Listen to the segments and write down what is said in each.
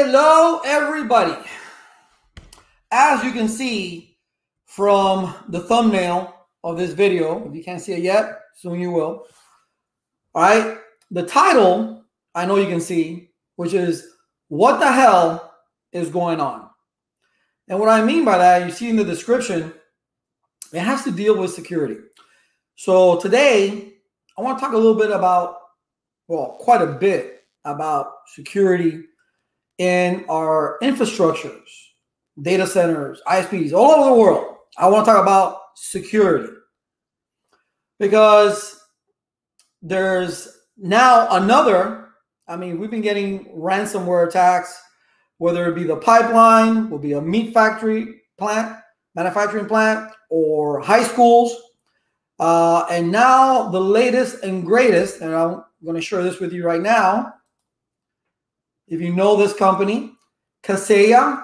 Hello, everybody. As you can see from the thumbnail of this video, if you can't see it yet, soon you will. All right. The title, I know you can see, which is "What the hell is going on?" And what I mean by that, you see in the description, it has to deal with security. So today, I want to talk a little bit about, well, quite a bit about security in our infrastructures, data centers, ISPs, all over the world. I want to talk about security because there's now another, we've been getting ransomware attacks, whether it be the pipeline, will be a meat factory plant, manufacturing plant, or high schools. And now the latest and greatest, and I'm going to share this with you right now. If you know this company, Kaseya,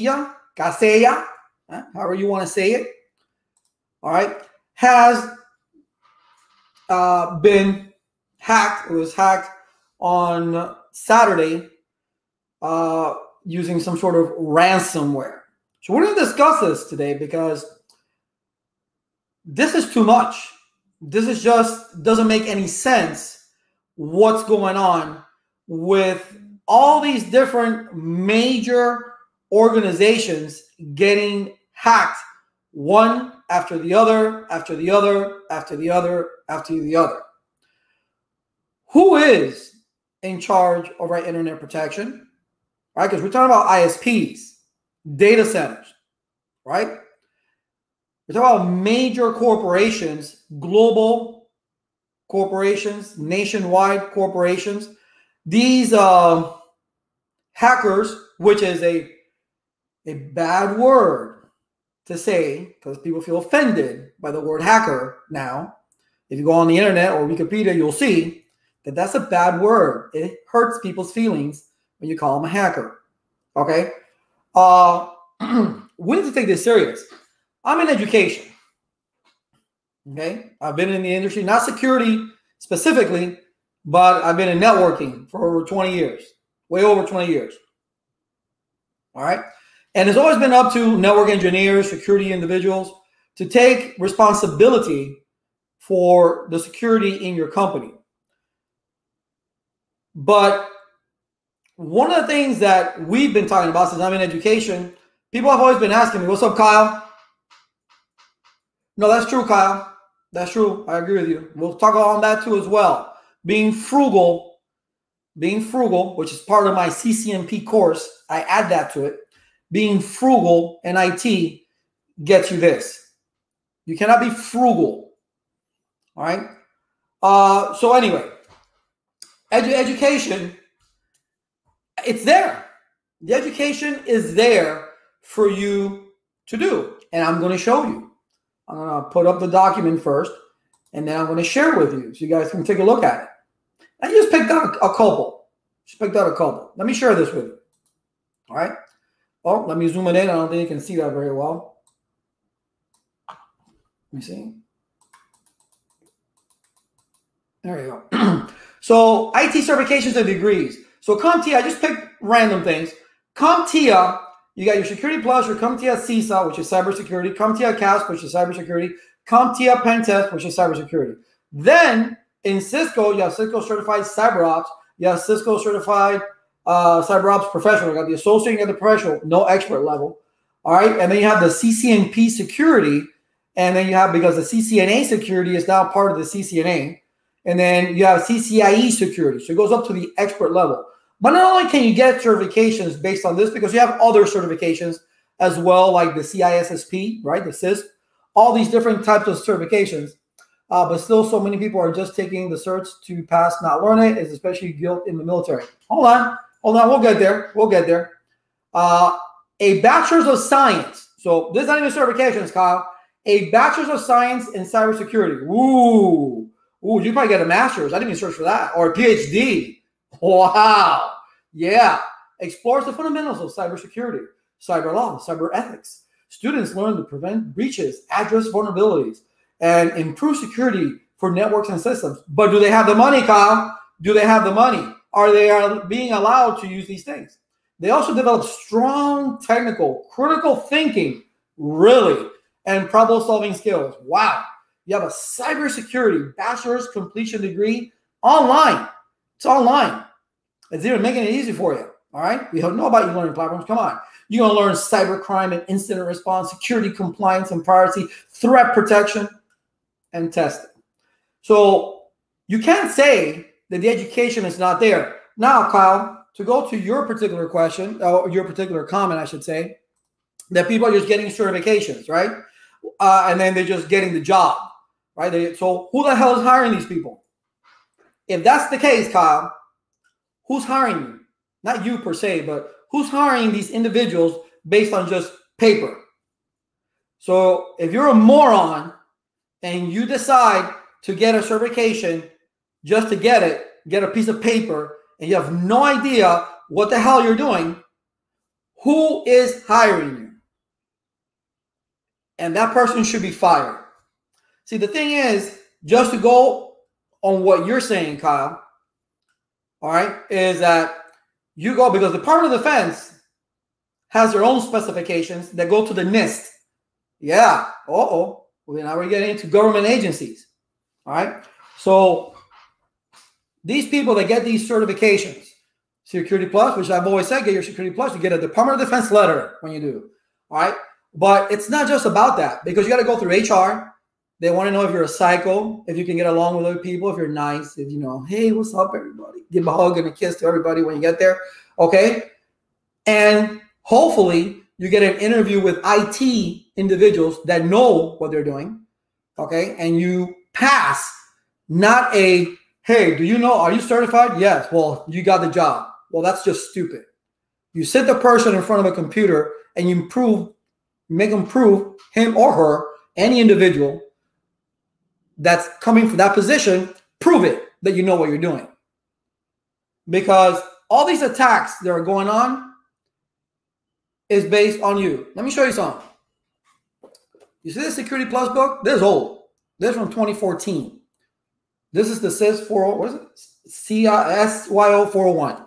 however you want to say it, all right, has been hacked. It was hacked on Saturday using some sort of ransomware. So we're going to discuss this today because this is too much. This is just doesn't make any sense what's going on with all these different major organizations getting hacked, one after the other, after the other, after the other, after the other. Who is in charge of our internet protection? Right? Because we're talking about ISPs, data centers, right? We're talking about major corporations, global corporations, nationwide corporations. These hackers, which is a bad word to say because people feel offended by the word hacker now. If you go on the internet or Wikipedia, you'll see that that's a bad word. It hurts people's feelings when you call them a hacker. Okay? We need to take this serious. I'm in education. Okay? I've been in the industry, not security specifically, but I've been in networking for over 20 years, way over 20 years. All right. And it's always been up to network engineers, security individuals to take responsibility for the security in your company. But one of the things that we've been talking about since I'm in education, people have always been asking me, "What's up, Kyle?" No, that's true, Kyle. That's true. I agree with you. We'll talk on that too as well. Being frugal, which is part of my CCNP course, I add that to it. Being frugal in IT gets you this. You cannot be frugal. All right. So anyway, education, it's there. The education is there for you to do. And I'm going to show you. I'm going to put up the document first, and then I'm going to share with you so you guys can take a look at it. I just picked out a couple. Let me share this with you. All right. Oh, let me zoom it in. I don't think you can see that very well. Let me see. There you go. So IT certifications and degrees. So CompTIA, I just picked random things. CompTIA, you got your Security Plus, your CompTIA CISA, which is cybersecurity, CompTIA CASP, which is cybersecurity, CompTIA Pentest, which is cybersecurity. Then in Cisco, you have Cisco Certified CyberOps. You have Cisco Certified CyberOps Professional. You got the Associate and the Professional, no expert level. All right. And then you have the CCNP Security. And then you have, because the CCNA Security is now part of the CCNA. And then you have CCIE Security. So it goes up to the expert level. But not only can you get certifications based on this, because you have other certifications as well, like the CISSP, right? The CISP, all these different types of certifications. But still, so many people are just taking the certs to pass, not learn it, is especially guilt in the military. Hold on. We'll get there. A bachelor's of science. So this is not even certifications, Kyle. A bachelor's of science in cybersecurity. Ooh, you probably get a master's. I didn't even search for that. Or a PhD. Wow. Yeah. Explores the fundamentals of cybersecurity, cyber law, cyber ethics. Students learn to prevent breaches, address vulnerabilities, and improve security for networks and systems. But do they have the money, Kyle? Do they have the money? Are they being allowed to use these things? They also develop strong technical, critical thinking, really, and problem-solving skills. Wow. You have a cybersecurity bachelor's completion degree online. It's online. It's even making it easy for you. All right. We don't know about e-learning platforms. Come on. You're going to learn cybercrime and incident response, security compliance and privacy, threat protection, and testing. So you can't say that the education is not there. Now, Kyle, to go to your particular question, or your particular comment, I should say, that people are just getting certifications, right? And then they're just getting the job, right? So who the hell is hiring these people? If that's the case, Kyle, who's hiring you? Not you per se, but who's hiring these individuals based on just paper? So if you're a moron and you decide to get a certification just to get it, get a piece of paper, and you have no idea what the hell you're doing, who is hiring you? And that person should be fired. See, the thing is, just to go on what you're saying, Kyle, all right, is that you go, because the Department of Defense has their own specifications that go to the NIST. Yeah. Well, now we're getting into government agencies. All right. So these people that get these certifications, Security Plus, which I've always said, get your Security Plus, you get a Department of Defense letter when you do. All right. But it's not just about that, because you got to go through HR. They want to know if you're a psycho, if you can get along with other people, if you're nice, if you know, hey, what's up, everybody? Give a hug and a kiss to everybody when you get there. Okay. And hopefully you get an interview with IT individuals that know what they're doing. Okay. And you pass, not a, hey, do you know, are you certified? Yes. Well, you got the job. Well, that's just stupid. You sit the person in front of a computer and you make them prove, him or her, any individual that's coming from that position, prove it that you know what you're doing. Because all these attacks that are going on is based on you. Let me show you something. You see this Security Plus book? This is old. This is from 2014. This is the CIS 40, what is it? CISYO 401.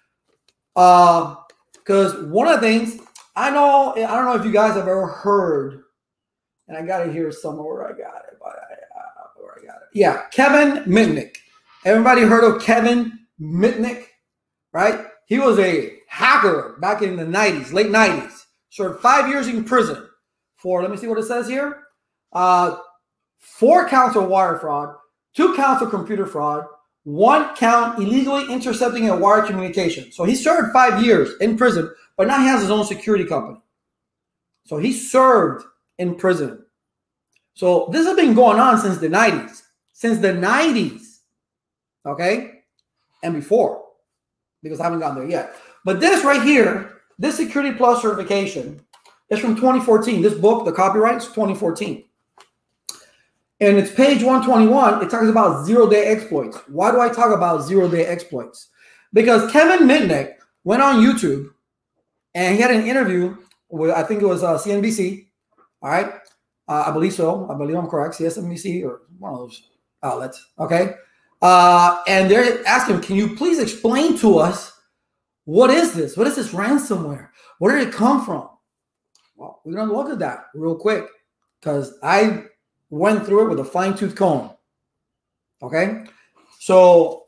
Because one of the things, I don't know if you guys have ever heard, and I got it here somewhere where I got it, but where I got it. Yeah, Kevin Mitnick. Everybody heard of Kevin Mitnick, right? He was a hacker back in the 90s, late 90s. Served 5 years in prison for, let me see what it says here, 4 counts of wire fraud, 2 counts of computer fraud, 1 count illegally intercepting a wire communication. So he served 5 years in prison, but now he has his own security company. So he served in prison. So this has been going on since the 90s. Since the 90s. Okay? And before. Because I haven't gotten there yet. But this right here, this Security Plus certification is from 2014. This book, the copyright, is 2014. And it's page 121. It talks about zero-day exploits. Why do I talk about zero-day exploits? Because Kevin Mitnick went on YouTube and he had an interview with, I think it was CNBC. All right. I believe so. I believe I'm correct. CNBC or one of those outlets. Okay. And they're asking, can you please explain to us, what is this? What is this ransomware? Where did it come from? Well, we're going to look at that real quick because I went through it with a fine-tooth comb. Okay. So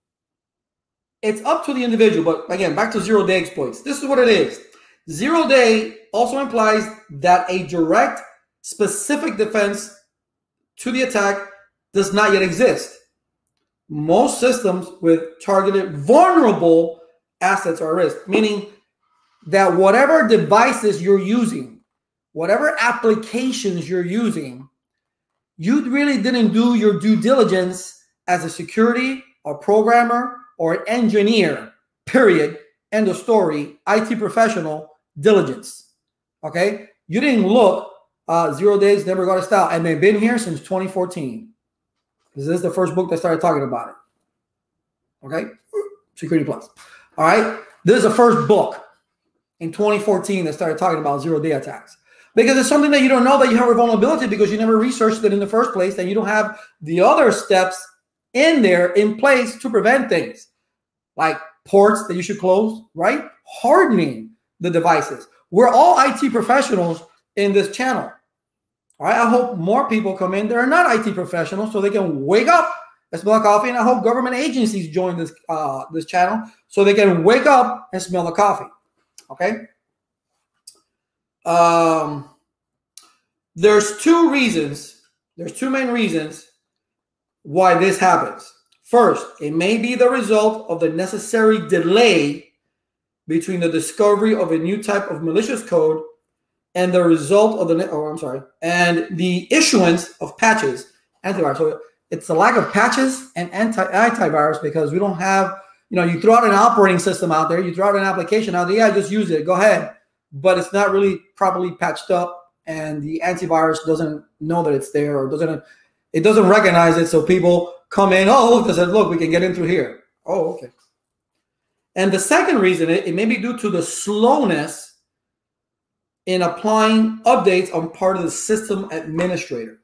it's up to the individual. But again, back to zero-day exploits. This is what it is. Zero-day also implies that a direct, specific defense to the attack does not yet exist. Most systems with targeted vulnerable assets are at risk, meaning that whatever devices you're using, whatever applications you're using, you really didn't do your due diligence as a security or programmer or an engineer, period, end of story, IT professional diligence. Okay? You didn't look 0 days, never got a style, and they've been here since 2014. This is the first book that started talking about it. Okay? Security Plus. All right? This is the first book in 2014 that started talking about zero-day attacks. Because it's something that you don't know that you have a vulnerability because you never researched it in the first place, and you don't have the other steps in there in place to prevent things. Like ports that you should close, right? hardening the devices. We're all IT professionals in this channel. All right, I hope more people come in that are not IT professionals so they can wake up and smell the coffee. And I hope government agencies join this this channel so they can wake up and smell the coffee. Okay. There's two reasons. There's two main reasons why this happens. First, it may be the result of the necessary delay between the discovery of a new type of malicious code and the result of and the issuance of patches, antivirus. So it's a lack of patches and antivirus because we don't have, you throw out an operating system out there, you throw out an application out there, yeah, just use it, go ahead. But it's not really properly patched up, and the antivirus doesn't know that it's there, or it doesn't recognize it. So people come in, oh, look, we can get in through here. Oh, okay. And the second reason, it may be due to the slowness in applying updates on part of the system administrator.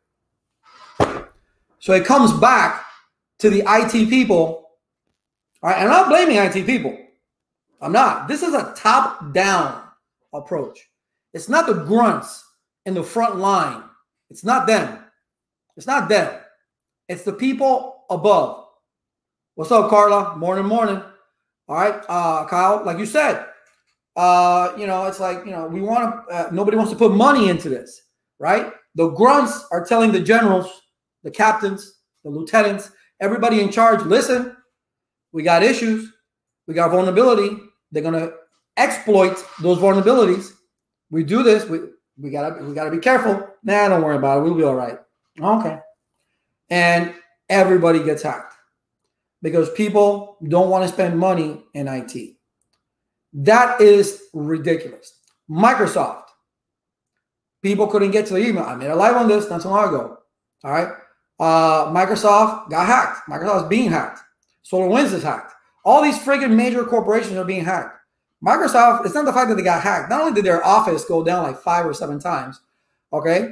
So it comes back to the IT people. All right, and I'm not blaming IT people. I'm not. This is a top-down approach. It's not the grunts in the front line. It's not them. It's not them. It's the people above. What's up, Carla? Morning. All right, Kyle, like you said, it's like, we want to, nobody wants to put money into this, right? The grunts are telling the generals, the captains, the lieutenants, everybody in charge, listen, we got issues, we got vulnerability. They're going to exploit those vulnerabilities. We do this. We gotta be careful. Nah, don't worry about it. We'll be all right. Okay. And everybody gets hacked because people don't want to spend money in IT. That is ridiculous. Microsoft. People couldn't get to the email. I made a live on this not so long ago. All right. Microsoft got hacked. Microsoft's being hacked. SolarWinds is hacked. All these friggin' major corporations are being hacked. Microsoft, it's not the fact that they got hacked. Not only did their office go down like 5 or 7 times, okay,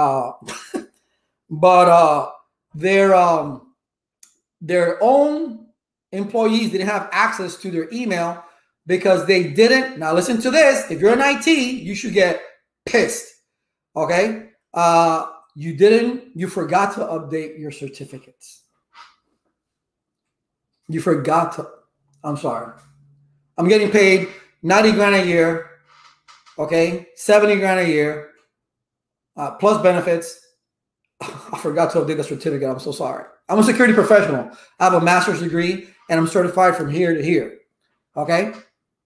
but their own employees didn't have access to their email because they didn't. Now listen to this. If you're in IT, you should get pissed, okay? You forgot to update your certificates. You forgot to, I'm sorry. I'm getting paid 90 grand a year, okay, 70 grand a year, plus benefits. I forgot to update the certificate. I'm so sorry. I'm a security professional. I have a master's degree, and I'm certified from here to here, okay?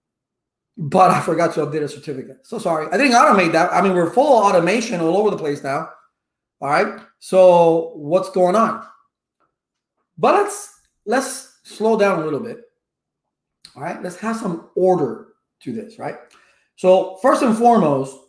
But I forgot to update a certificate. So sorry. I didn't automate that. I mean, we're full of automation all over the place now, all right? So what's going on? But let's slow down a little bit. All right, let's have some order to this, right? So first and foremost,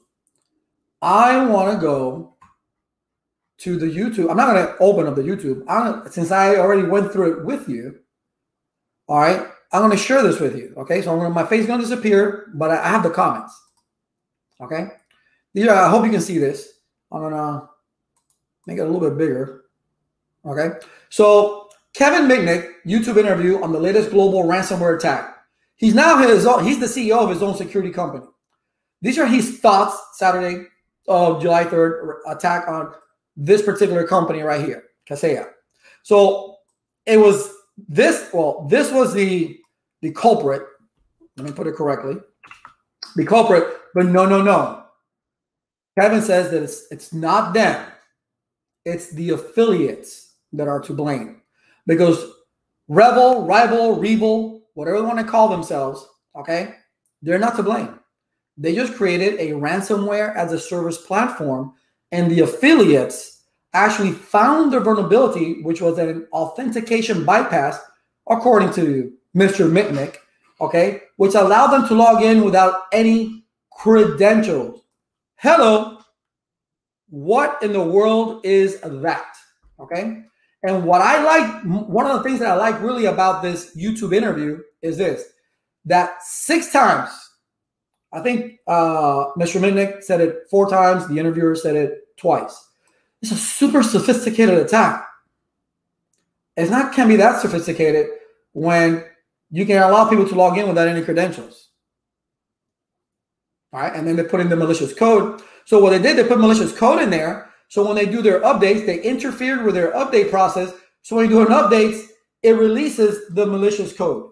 I want to go to the YouTube. I'm not going to open up the YouTube. Since I already went through it with you, all right, I'm going to share this with you, okay? So my face is going to disappear, but I have the comments, okay? Yeah, I hope you can see this. I'm going to make it a little bit bigger, okay? So Kevin Mitnick, YouTube interview on the latest global ransomware attack. He's now he's the CEO of his own security company. These are his thoughts Saturday of July 3rd attack on this particular company right here, Kaseya. So it was this, this was the culprit. Let me put it correctly. The culprit, but no. Kevin says that it's not them. It's the affiliates that are to blame. Because Rival, whatever they want to call themselves, okay, they're not to blame. They just created a ransomware as a service platform, and the affiliates actually found the vulnerability, which was an authentication bypass, according to Mr. Mitnick, okay, which allowed them to log in without any credentials. Hello, what in the world is that? Okay. And what I like, one of the things that I like really about this YouTube interview is this, that 6 times, I think Mr. Mitnick said it 4 times, the interviewer said it twice. It's a super sophisticated attack. It's not can be that sophisticated when you can allow people to log in without any credentials. All right, and then they put in the malicious code. So what they did, they put malicious code in there. So when they do their updates, they interfered with their update process. So when you do an update, it releases the malicious code.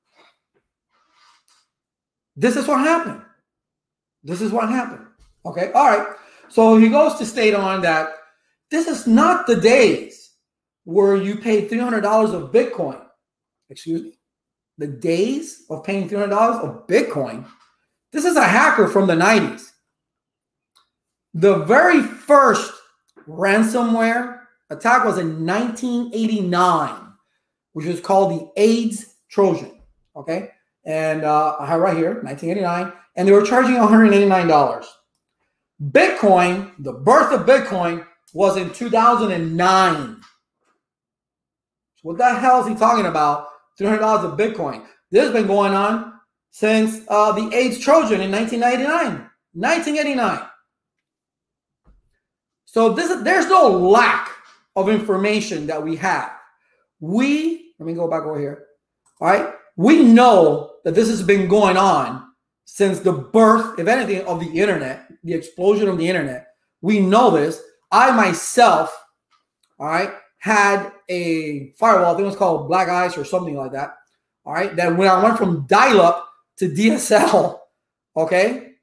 This is what happened. This is what happened. Okay, all right. So he goes to state on that this is not the days where you paid $300 of Bitcoin. Excuse me. The days of paying $300 of Bitcoin. This is a hacker from the 90s. The very first ransomware attack was in 1989, which was called the AIDS Trojan. Okay. And I have right here, 1989. And they were charging $189. Bitcoin, the birth of Bitcoin, was in 2009. So what the hell is he talking about? $300 of Bitcoin. This has been going on since the AIDS Trojan in 1999. 1989. So there's no lack of information that we have. Let me go back over here. All right. We know that this has been going on since the birth, if anything, of the internet, the explosion of the internet. We know this. I myself, all right, had a firewall. I think it was called Black Ice or something like that. All right. That when I went from dial-up to DSL, okay,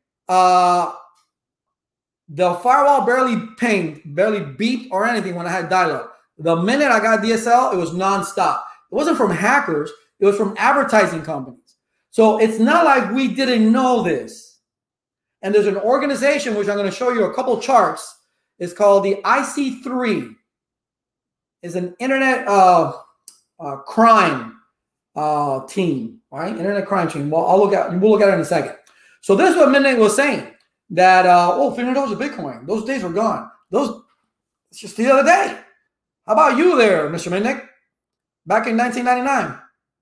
the firewall barely pinged, barely beeped or anything when I had dial-up. The minute I got DSL, it was nonstop. It wasn't from hackers. It was from advertising companies. So it's not like we didn't know this. And there's an organization, which I'm going to show you a couple charts. It's called the IC3. It's an internet crime team, right? Internet crime team. Well, we'll look at it in a second. So this is what Mitnick was saying, that, $300 of Bitcoin. Those days were gone. It's just the other day. How about you there, Mr. Mitnick? Back in 1999.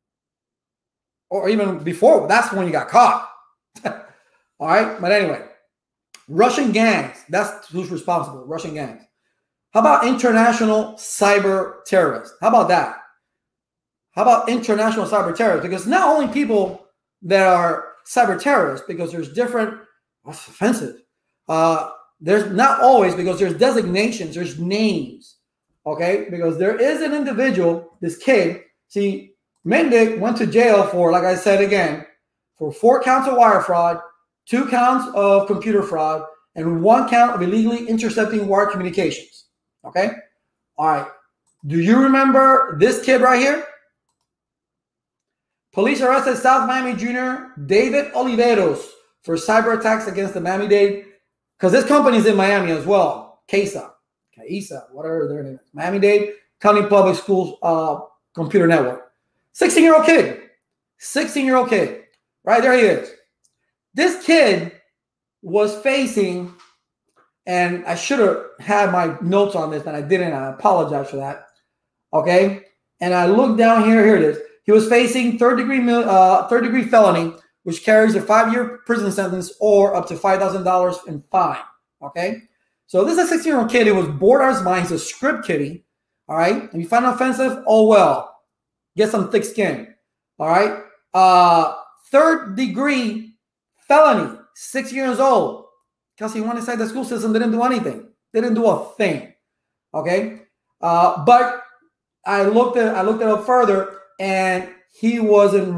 Or even before, that's when you got caught. All right, but anyway, Russian gangs, that's who's responsible, Russian gangs. How about international cyber terrorists? How about that? How about international cyber terrorists? Because not only people that are cyber terrorists, because there's different, that's offensive. There's not always, because there's designations, there's names, okay? Because there is an individual, this kid, see, Mitnick went to jail for, like I said again, for 4 counts of wire fraud, 2 counts of computer fraud, and 1 count of illegally intercepting wire communications. Okay? All right. Do you remember this kid right here? Police arrested South Miami Junior David Oliveros for cyber attacks against the Miami-Dade, because this company is in Miami as well. CAISA, whatever their name is. Miami-Dade County Public Schools Computer Network. 16-year-old kid. 16-year-old kid. Right there he is. This kid was facing, and I should have had my notes on this, and I didn't. I apologize for that. Okay? And I looked down here. Here it is. He was facing third degree felony, which carries a 5-year prison sentence or up to $5,000 in fine. Okay? So this is a 16-year-old kid who was bored out of his mind. He's a script kiddie. All right? If you find it offensive, oh well. Get some thick skin. All right? Third degree felony, 6 years old. Because he went inside the school system, didn't do anything. Didn't do a thing. Okay? But I looked it up further, and he really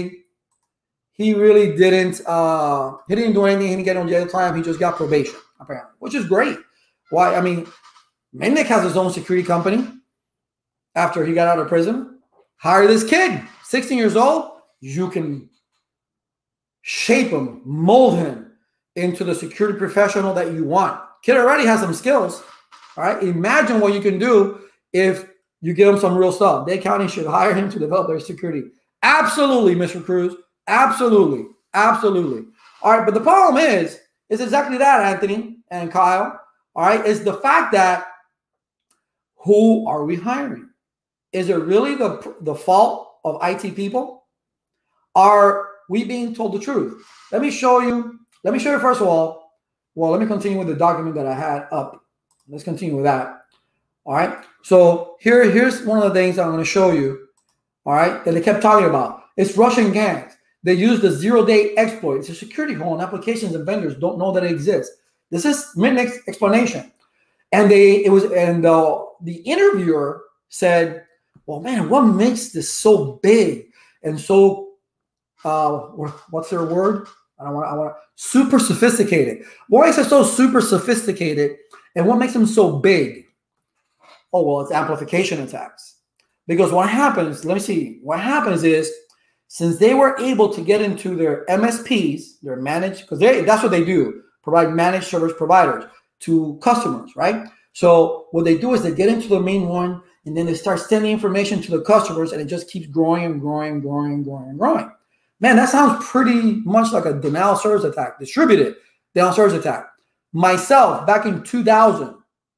didn't do anything. He didn't get no jail time. He just got probation, apparently, which is great. Why? I mean, Mitnick has his own security company after he got out of prison. Hire this kid, 16 years old. You can shape him, mold him into the security professional that you want. Kid already has some skills. All right. Imagine what you can do if you give him some real stuff. Dade County should hire him to develop their security. Absolutely, Mr. Cruz. Absolutely. Absolutely. All right. But the problem is exactly that, Anthony and Kyle. All right. Is the fact that who are we hiring? Is it really the fault of IT people? Are we being told the truth? Let me show you first of all. Well, let me continue with the document that I had up. Let's continue with that. All right. So here's one of the things I'm going to show you. All right. That they kept talking about. It's Russian gangs. They use the zero-day exploit. It's a security hole, and applications and vendors don't know that it exists. This is Mitnick's explanation. And the interviewer said, well, man, what makes this so big and so, what's their word? I want super sophisticated. What makes it so super sophisticated, and what makes them so big? Oh, well, it's amplification attacks. Because what happens, let me see, what happens is, since they were able to get into their MSPs, their managed, because that's what they do, provide managed service providers to customers, right? So what they do is they get into the main one, and then they start sending information to the customers, and it just keeps growing and growing and growing and growing and growing. Man, that sounds pretty much like a denial of service attack, distributed denial of service attack. Myself, back in 2000,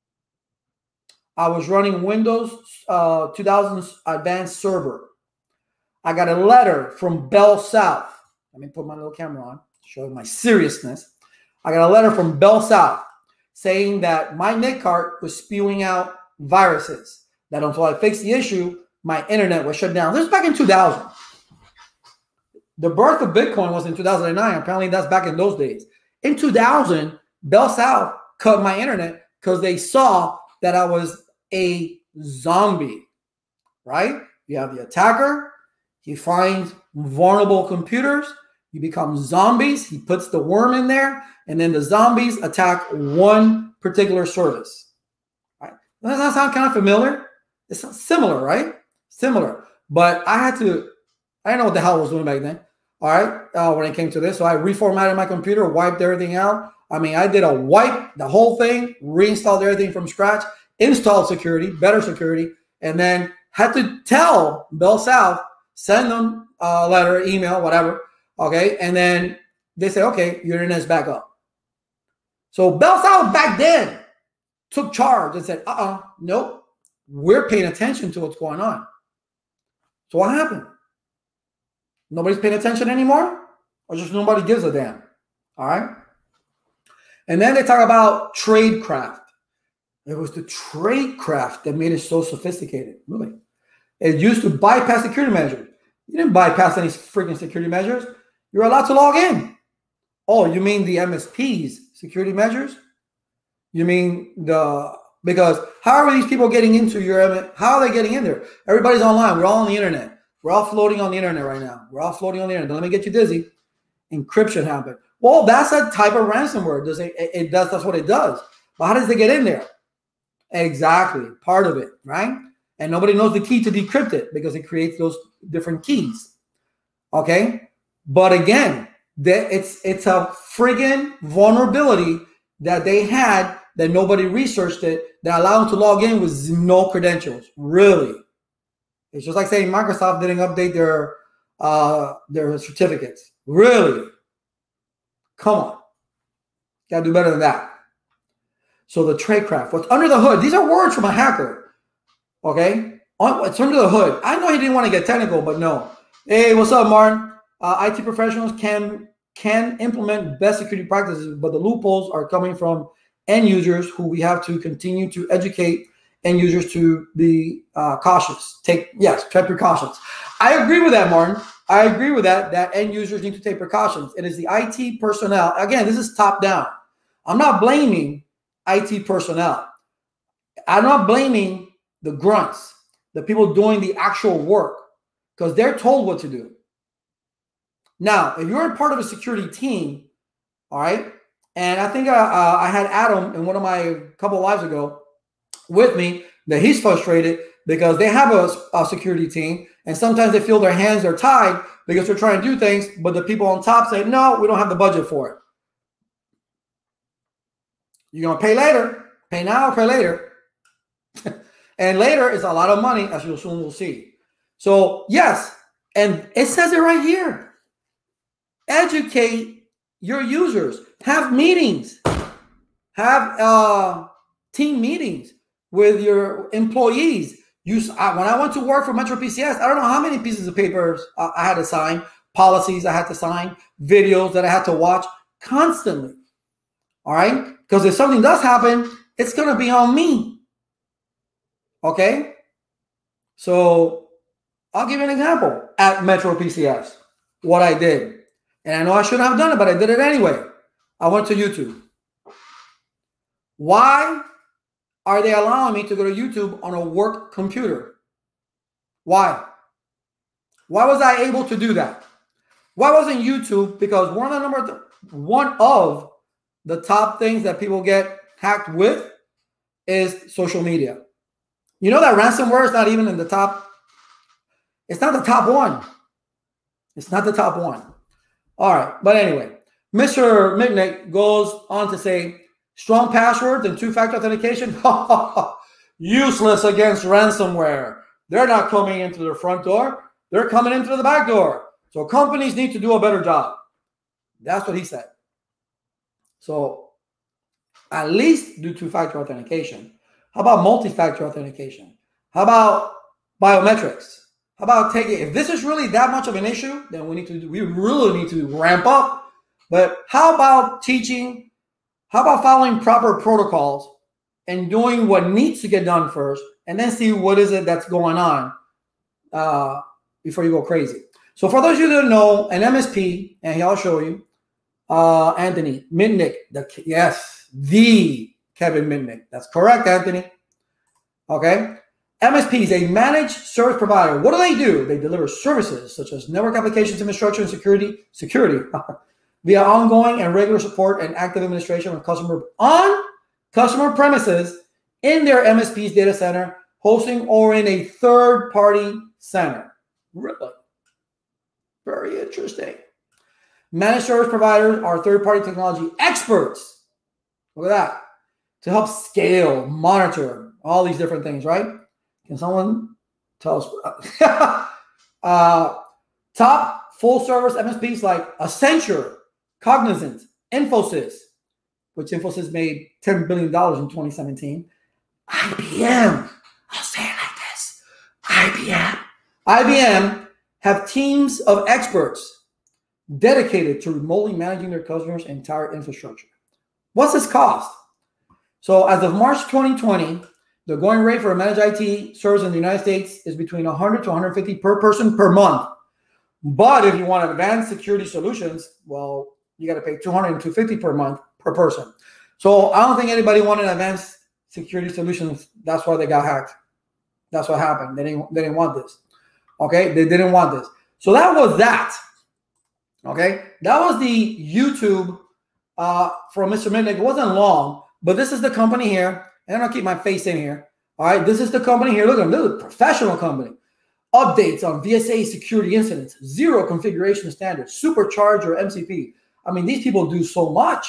I was running Windows 2000 Advanced Server. I got a letter from Bell South. Let me put my little camera on, show my seriousness. I got a letter from Bell South saying that my NIC card was spewing out viruses, that until I fixed the issue, my internet was shut down. This was back in 2000. The birth of Bitcoin was in 2009. Apparently, that's back in those days. In 2000, Bell South cut my internet because they saw that I was a zombie, right? You have the attacker. He finds vulnerable computers. You become zombies. He puts the worm in there, and then the zombies attack one particular service. Right? Doesn't that sound kind of familiar? It's similar, right? Similar. But I didn't know what the hell I was doing back then. All right, when it came to this. So I reformatted my computer, wiped everything out. I mean, I did a wipe, the whole thing, reinstalled everything from scratch, installed security, better security, and then had to tell Bell South, send them a letter, email, whatever, okay? And then they say, okay, your internet's back up. So Bell South back then took charge and said, nope, we're paying attention to what's going on. So what happened? Nobody's paying attention anymore? Or just nobody gives a damn? All right? And then they talk about tradecraft. It was the tradecraft that made it so sophisticated, really. It used to bypass security measures. You didn't bypass any freaking security measures. You're allowed to log in. Oh, you mean the MSP's security measures? You mean because how are these people getting into how are they getting in there? Everybody's online. We're all on the internet. We're all floating on the internet right now. We're all floating on the internet. Don't let me get you dizzy. Encryption happened. Well, that's a type of ransomware. That's what it does. But how does it get in there? Exactly. Part of it, right? And nobody knows the key to decrypt it because it creates those different keys. Okay? But again, it's a friggin' vulnerability that they had that nobody researched it that allowed them to log in with no credentials. Really. It's just like saying Microsoft didn't update their certificates. Really? Come on. Gotta do better than that. So the tradecraft, what's under the hood? These are words from a hacker. Okay? What's under the hood? I know he didn't want to get technical, but no. Hey, what's up, Martin? IT professionals can implement best security practices, but the loopholes are coming from end users who we have to continue to educate end users to be cautious. Take precautions. I agree with that, Martin. I agree with that end users need to take precautions. It is the IT personnel. Again, this is top down. I'm not blaming IT personnel. I'm not blaming the grunts, the people doing the actual work, because they're told what to do. Now, if you're a part of a security team, all right, and I think I had Adam in one of my couple of lives ago with me, that he's frustrated because they have a security team, and sometimes they feel their hands are tied because they're trying to do things, but the people on top say, no, we don't have the budget for it. You're going to pay later. Pay now or pay later. And later is a lot of money, as you soon will see. So, yes, and it says it right here. Educate your users. Have meetings. Have team meetings with your employees. When I went to work for Metro PCS, I don't know how many pieces of papers I had to sign, policies I had to sign, videos that I had to watch constantly. All right? Because if something does happen, it's going to be on me. Okay? So I'll give you an example at Metro PCS. what I did. And I know I shouldn't have done it, but I did it anyway. I went to YouTube. Why are they allowing me to go to YouTube on a work computer? Why? Why was I able to do that? Why wasn't YouTube? Because one of the top things that people get hacked with is social media. You know that ransomware is not even in the top. It's not the top one. It's not the top one. All right. But anyway, Mr. Mitnick goes on to say, strong passwords and two-factor authentication, useless against ransomware. They're not coming into the front door. They're coming into the back door. So companies need to do a better job. That's what he said. So at least do two-factor authentication. How about multi-factor authentication? How about biometrics? How about taking, if this is really that much of an issue, then we really need to ramp up. But how about teaching, how about following proper protocols and doing what needs to get done first, and then see what is it that's going on before you go crazy. So for those of you that know, an MSP, and I'll show you, Anthony Mitnick, the Kevin Mitnick. That's correct, Anthony. Okay. MSP is a managed service provider. What do? They deliver services such as network applications, infrastructure, and security via ongoing and regular support and active administration on customer premises in their MSP's data center, hosting or in a third-party center. Really? Very interesting. Managed service providers are third-party technology experts. Look at that. To help scale, monitor, all these different things, right? Can someone tell us? Top full-service MSPs like Accenture, Cognizant, Infosys, which Infosys made $10 billion in 2017. IBM, I'll say it like this. IBM have teams of experts dedicated to remotely managing their customers' entire infrastructure. What's this cost? So as of March 2020, the going rate for a managed IT service in the United States is between 100 to 150 per person per month. But if you want advanced security solutions, well, you got to pay 200 and 250 per month per person. So I don't think anybody wanted advanced security solutions. That's why they got hacked. That's what happened. They didn't want this. Okay, they didn't want this. So that was that. Okay, that was the YouTube from Mr. Mitnick. It wasn't long, but this is the company here. And I'll keep my face in here. All right, this is the company here. Look at them. This is a professional company. Updates on VSA security incidents, zero configuration standards, supercharge or MCP. I mean, these people do so much.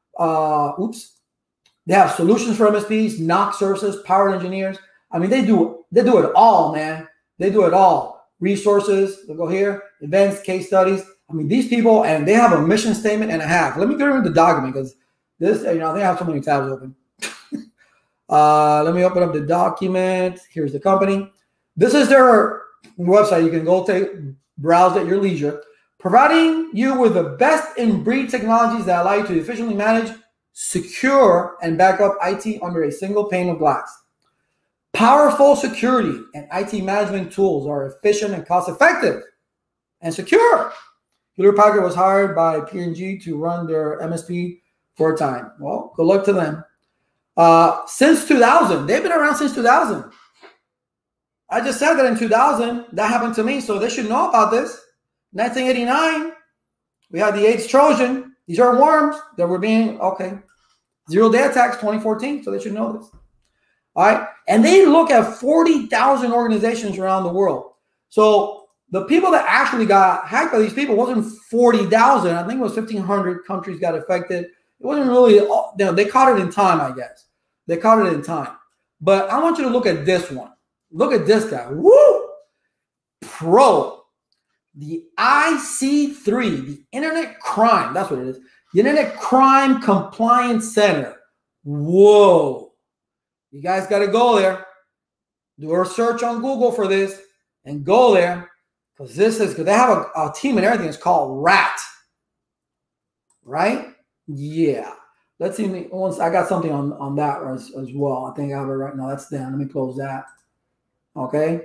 They have solutions for MSPs, NOC services, power engineers. I mean, they do it all, man. They do it all. Resources, we'll go here, events, case studies. I mean, these people, and they have a mission statement and a half. Let me go into the document because this, they have so many tabs open. Let me open up the document. Here's the company. This is their website. You can go browse at your leisure. Providing you with the best-in-breed technologies that allow you to efficiently manage, secure, and back up IT under a single pane of glass. Powerful security and IT management tools are efficient and cost-effective and secure. Hewlett-Packard was hired by P&G to run their MSP for a time. Well, good luck to them. Since 2000, they've been around since 2000. I just said that in 2000, that happened to me, so they should know about this. 1989, we had the AIDS Trojan. These are worms that were being, okay. Zero-day attacks, 2014, so they should know this. All right, and they look at 40,000 organizations around the world. So the people that actually got hacked by these people wasn't 40,000. I think it was 1,500 countries got affected. It wasn't really, they caught it in time, I guess. They caught it in time. But I want you to look at this one. Look at this guy. Woo! Pro. The IC3, the Internet Crime. That's what it is. The Internet Crime Compliance Center. Whoa. You guys got to go there. Do a search on Google for this and go there. Because they have a team and everything. It's called RAT. Right? Yeah. Let's see. Once I got something on that as well. I think I have it right now. That's them. Let me close that. Okay.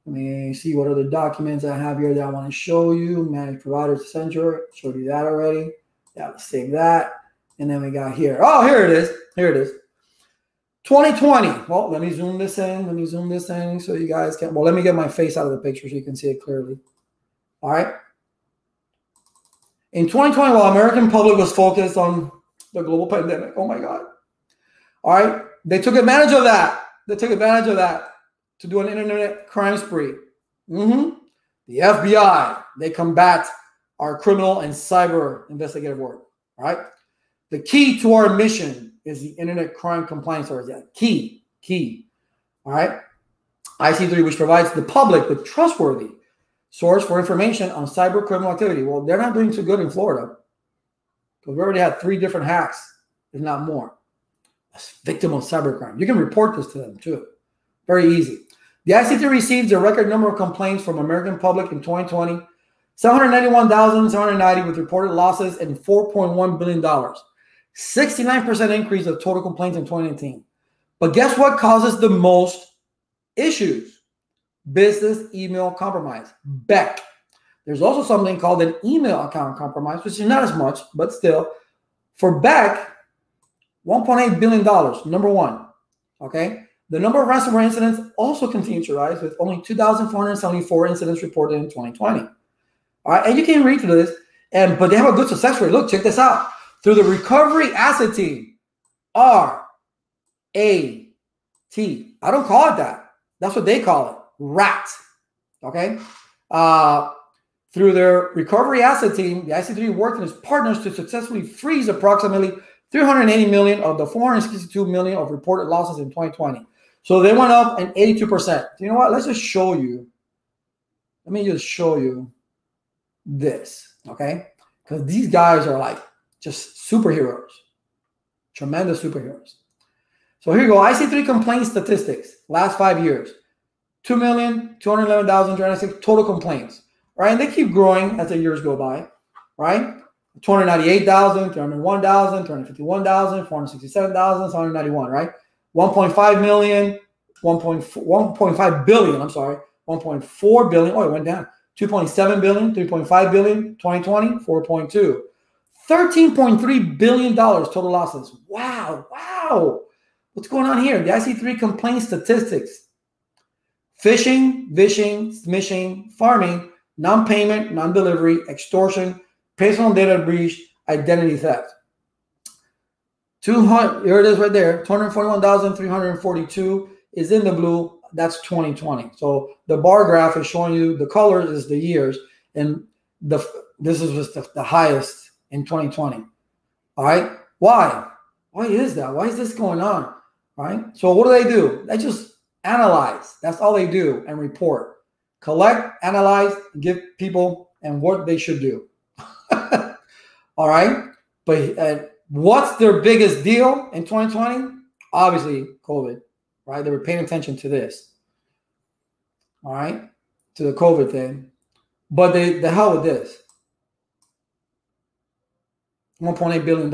Let me see what other documents I have here that I want to show you. Managed providers, Accenture. Showed you that already. Yeah, let's save that. And then we got here. Oh, here it is. Here it is. 2020. Well, let me zoom this in. Let me zoom this in so you guys can. Well, let me get my face out of the picture so you can see it clearly. All right. In 2020, while American public was focused on the global pandemic, oh my God. All right. They took advantage of that. They took advantage of that to do an internet crime spree. The FBI, they combat our criminal and cyber investigative work. All right. The key to our mission is the Internet Crime Compliance Authority. Key. All right. IC3, which provides the public with trustworthy source for information on cyber criminal activity. Well, they're not doing too good in Florida because we already had 3 different hacks, if not more. A victim of cybercrime. You can report this to them too. Very easy. The IC3 received a record number of complaints from American public in 2020, 791,790 with reported losses and $4.1 billion. 69% increase of total complaints in 2019. But guess what causes the most issues? Business email compromise, BEC. There's also something called an email account compromise, which is not as much, but still. For BEC, $1.8 billion, number one. Okay. The number of ransomware incidents also continues to rise with only 2,474 incidents reported in 2020. All right. And you can read through this, but they have a good success rate. Look, check this out. Through the Recovery Asset Team, RAT. I don't call it that. That's what they call it, RAT. Okay. Through their Recovery Asset Team, the IC3 worked with its partners to successfully freeze approximately 380 million of the 462 million of reported losses in 2020. So they went up an 82%. You know what? Let's just show you. Let me just show you this, okay? Because these guys are like just superheroes, tremendous superheroes. So here you go. IC3 complaint statistics, last 5 years. 2,211,306 total complaints, right? And they keep growing as the years go by, right? 298,000, 301,000, 351,000, 467,000, 191, right? 1.5 million, 1.5 billion, I'm sorry, 1.4 billion. Oh, it went down. 2.7 billion, 3.5 billion, 2020, 4.2. $13.3 billion total losses. Wow. What's going on here? The IC3 complaint statistics. Phishing, vishing, smishing, farming, non-payment, non-delivery, extortion, personal data breach, identity theft. Here it is right there. 241,342 is in the blue. That's 2020. So the bar graph is showing you the colors is the years, and this is just the highest in 2020. All right. Why? Why is that? Why is this going on? All right. So what do? They just analyze. That's all they do and report. Collect, analyze, give people and what they should do. All right. But what's their biggest deal in 2020? Obviously, COVID, right? They were paying attention to this. All right. To the COVID thing. But the hell with this. $1.8 billion.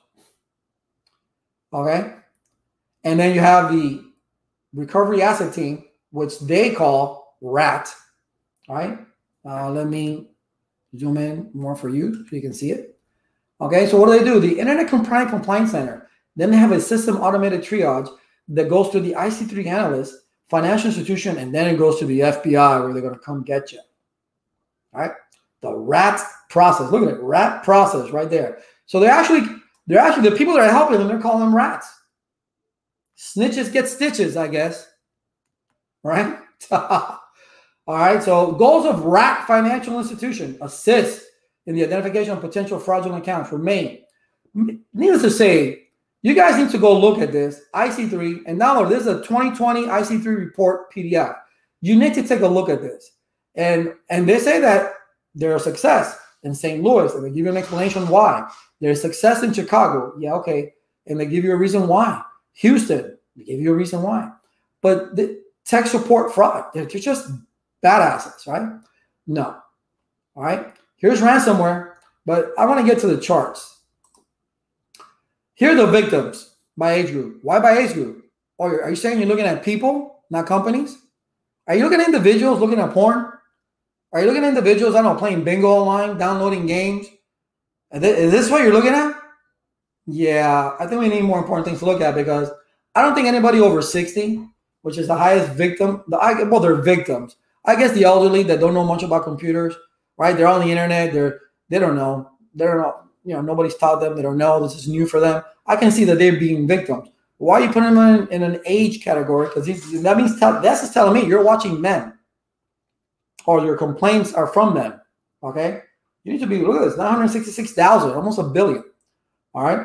Okay. And then you have the Recovery Asset Team, which they call RAT. All right. Let me zoom in more for you so you can see it. Okay. So what do? The Internet Compliance Center. Then they have a system automated triage that goes to the IC3 analyst, financial institution, and then it goes to the FBI where they're going to come get you. All right. The RAT process. Look at it. RAT process right there. So they're actually the people that are helping them, they're calling them rats. Snitches get stitches, I guess. Right? All right. So goals of RAT financial institution: assist in the identification of potential fraudulent accounts. Remain. Needless to say, you guys need to go look at this IC3 and download. This is a 2020 IC3 report PDF. You need to take a look at this. And they say that they're a success in St. Louis, and they give you an explanation why. There's success in Chicago. Yeah, okay. And they give you a reason why. Houston, they give you a reason why. But the tech support fraud, they're just badasses, right? No. All right. Here's ransomware, but I want to get to the charts. Here are the victims by age group. Why by age group? Or are you saying you're looking at people, not companies? Are you looking at individuals looking at porn? Are you looking at individuals, I don't know, playing bingo online, downloading games? Is this what you're looking at? Yeah, I think we need more important things to look at, because I don't think anybody over 60, which is the highest victim, well, they're victims. I guess the elderly that don't know much about computers, right? They're on the internet. They don't know. Nobody's taught them. They don't know. This is new for them. I can see that they're being victims. Why are you putting them in an age category? Because that means that's just telling me you're watching men, or your complaints are from them. Okay, you need to be, look at this, 966,000, almost a billion. All right.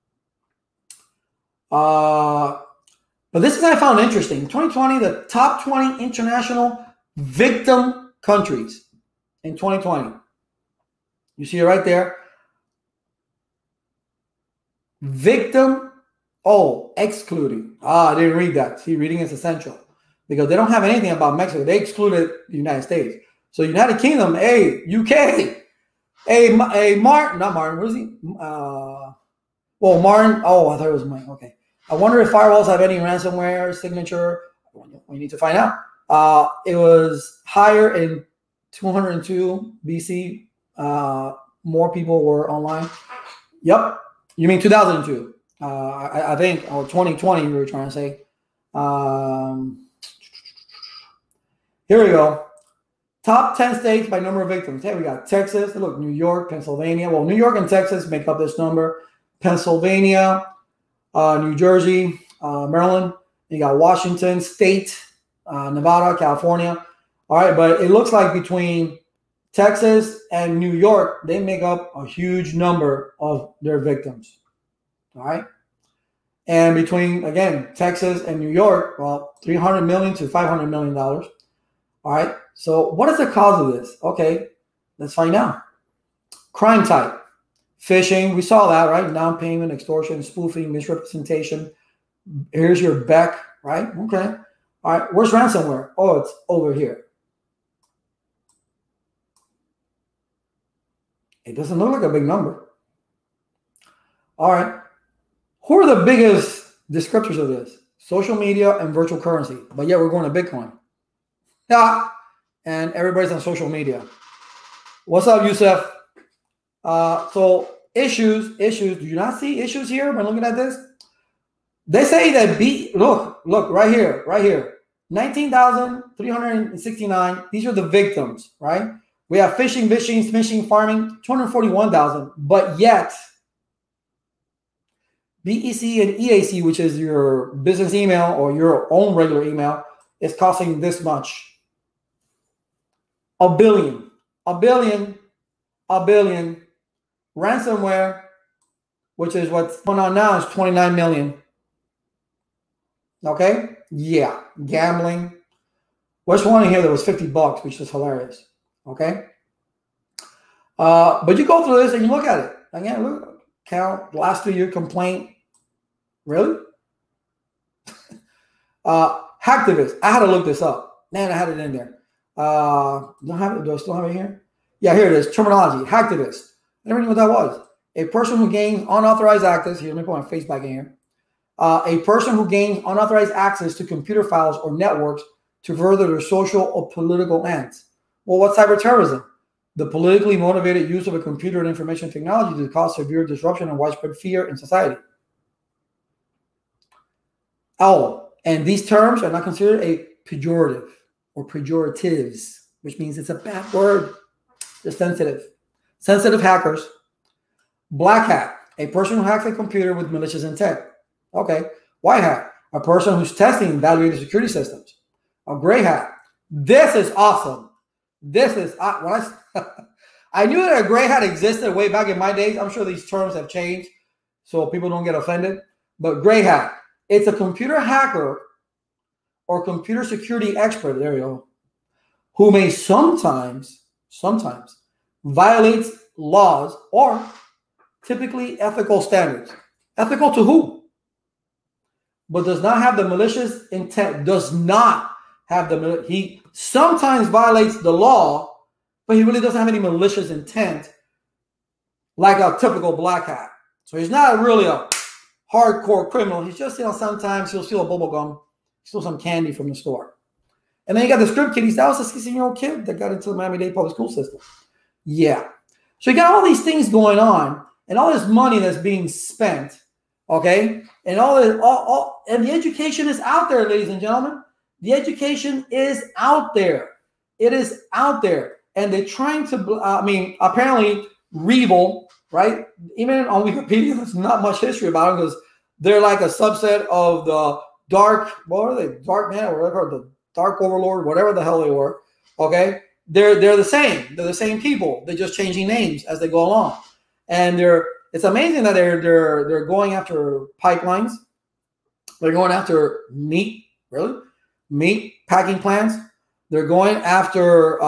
But this is what I found interesting. 2020, the top 20 international victim countries in 2020. You see it right there. Victim, excluding. I didn't read that. See, reading is essential, because they don't have anything about Mexico. They excluded the United States. So United Kingdom, UK, Martin, not Martin, what is he? Martin, I thought it was Mike, okay. I wonder if firewalls have any ransomware signature. We need to find out. It was higher in 202 BC. More people were online. Yep. You mean 2002? I think, or 2020, we were trying to say. Here we go. Top 10 states by number of victims. Hey, we got Texas. Look, New York, Pennsylvania. Well, New York and Texas make up this number. Pennsylvania, New Jersey, Maryland. You got Washington State, Nevada, California. All right, but it looks like between Texas and New York, they make up a huge number of their victims. All right. And between, again, Texas and New York, well, $300 million to $500 million. All right. So what is the cause of this? Okay, let's find out. Crime type. Phishing, we saw that, right? Non-payment, extortion, spoofing, misrepresentation. Here's your BEC, right? Okay. All right, where's ransomware? Oh, it's over here. It doesn't look like a big number. All right. Who are the biggest descriptors of this? Social media and virtual currency. But yet we're going to Bitcoin. Yeah. And everybody's on social media. What's up, Yusef? So issues. Do you not see issues here when looking at this? They say that look right here. 19,369. These are the victims, right? We have phishing, smishing, farming, 241,000. But yet, BEC and EAC, which is your business email or your own regular email, is costing this much. A billion. Ransomware, which is what's going on now, is 29 million. Okay? Yeah. Gambling. Where's one in here that was $50, which is hilarious. Okay? But you go through this and you look at it. Again, look, count last 2 year complaint. Really? Hacktivist. I had to look this up. Man, I had it in there. Do I still have it here? Yeah, here it is. Terminology. Hacktivist. I never knew what that was. A person who gains unauthorized access. Here, let me put my face back in here. A person who gains unauthorized access to computer files or networks to further their social or political ends. Well, what's cyberterrorism? The politically motivated use of a computer and information technology to cause severe disruption and widespread fear in society. And these terms are not considered a pejorative or pejoratives, which means it's a bad word. They're sensitive. Sensitive hackers. Black hat, a person who hacks a computer with malicious intent. Okay. White hat, a person who's testing and evaluating security systems. A gray hat. This is awesome. This is I knew that a gray hat existed way back in my days. I'm sure these terms have changed so people don't get offended. But gray hat, it's a computer hacker or computer security expert, there you go, who may sometimes violates laws or typically ethical standards. Ethical to who? But does not have the malicious intent, he sometimes violates the law, but he really doesn't have any malicious intent like a typical black hat. So he's not really a hardcore criminal. He's just, sometimes he'll steal a bubble gum, steal some candy from the store. And then you got the script kiddies. That was a 16-year-old kid that got into the Miami-Dade public school system. Yeah. So you got all these things going on and all this money that's being spent, okay? And and the education is out there, ladies and gentlemen. The education is out there. It is out there. And they're trying to, apparently Revel, right? Even on Wikipedia, there's not much history about them because they're like a subset of the dark, what are they? Dark man, or whatever, the dark overlord, whatever the hell they were. Okay. They're the same. They're the same people. They're just changing names as they go along. And it's amazing that they're going after pipelines. They're going after meat, really? Meat packing plants. They're going after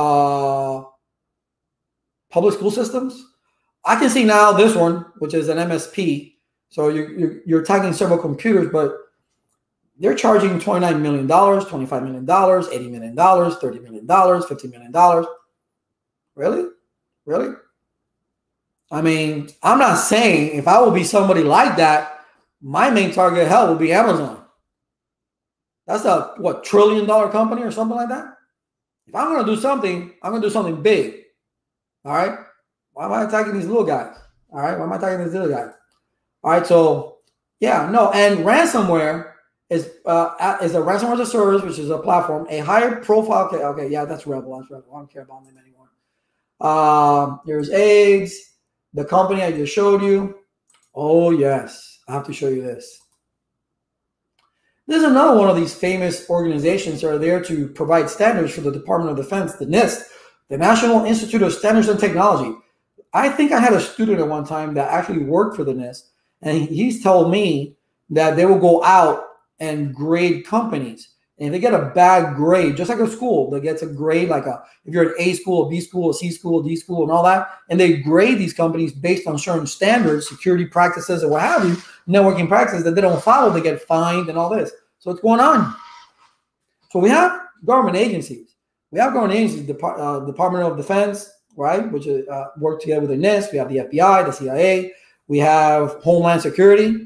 public school systems. I can see now this one, which is an MSP. So you're tagging several computers, but they're charging $29 million, $25 million, $80 million, $30 million, $50 million. Really? Really? I mean, I'm not saying if I will be somebody like that, my main target of hell will be Amazon. That's a, what, $1 trillion company or something like that? If I'm going to do something, I'm going to do something big. All right? Why am I attacking these little guys? All right? Why am I attacking these little guys? All right, so, yeah, no. And ransomware is a ransomware as a service, which is a platform, a higher profile. Okay, yeah, that's Revel. That's Revel. I don't care about them anymore. There's eggs. The company I just showed you. Oh, yes. I have to show you this. There's another one of these famous organizations that are there to provide standards for the Department of Defense, the NIST, the National Institute of Standards and Technology. I think I had a student at one time that actually worked for the NIST, and he's told me that they will go out and grade companies. And if they get a bad grade, just like a school that gets a grade, like if you're an A school, a B school, a C school, a D school, and all that, and they grade these companies based on certain standards, security practices, or what have you, networking practices that they don't follow, they get fined and all this. So what's going on? So we have government agencies. We have government agencies, Department of Defense, right, which work together with the NIST. We have the FBI, the CIA. We have Homeland Security.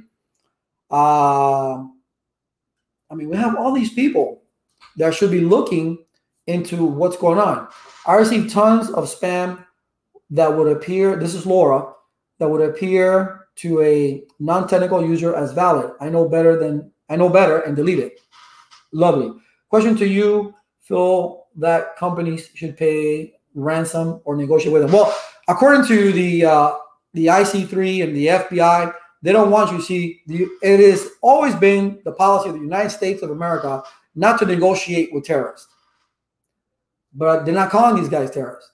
We have all these people that should be looking into what's going on. I receive tons of spam that would appear, this is Laura, that would appear to a non-technical user as valid. I know better and delete it. Lovely. Question to you, Phil, that companies should pay ransom or negotiate with them. Well, according to the IC3 and the FBI, they don't want you to see. It has always been the policy of the United States of America not to negotiate with terrorists. But they're not calling these guys terrorists.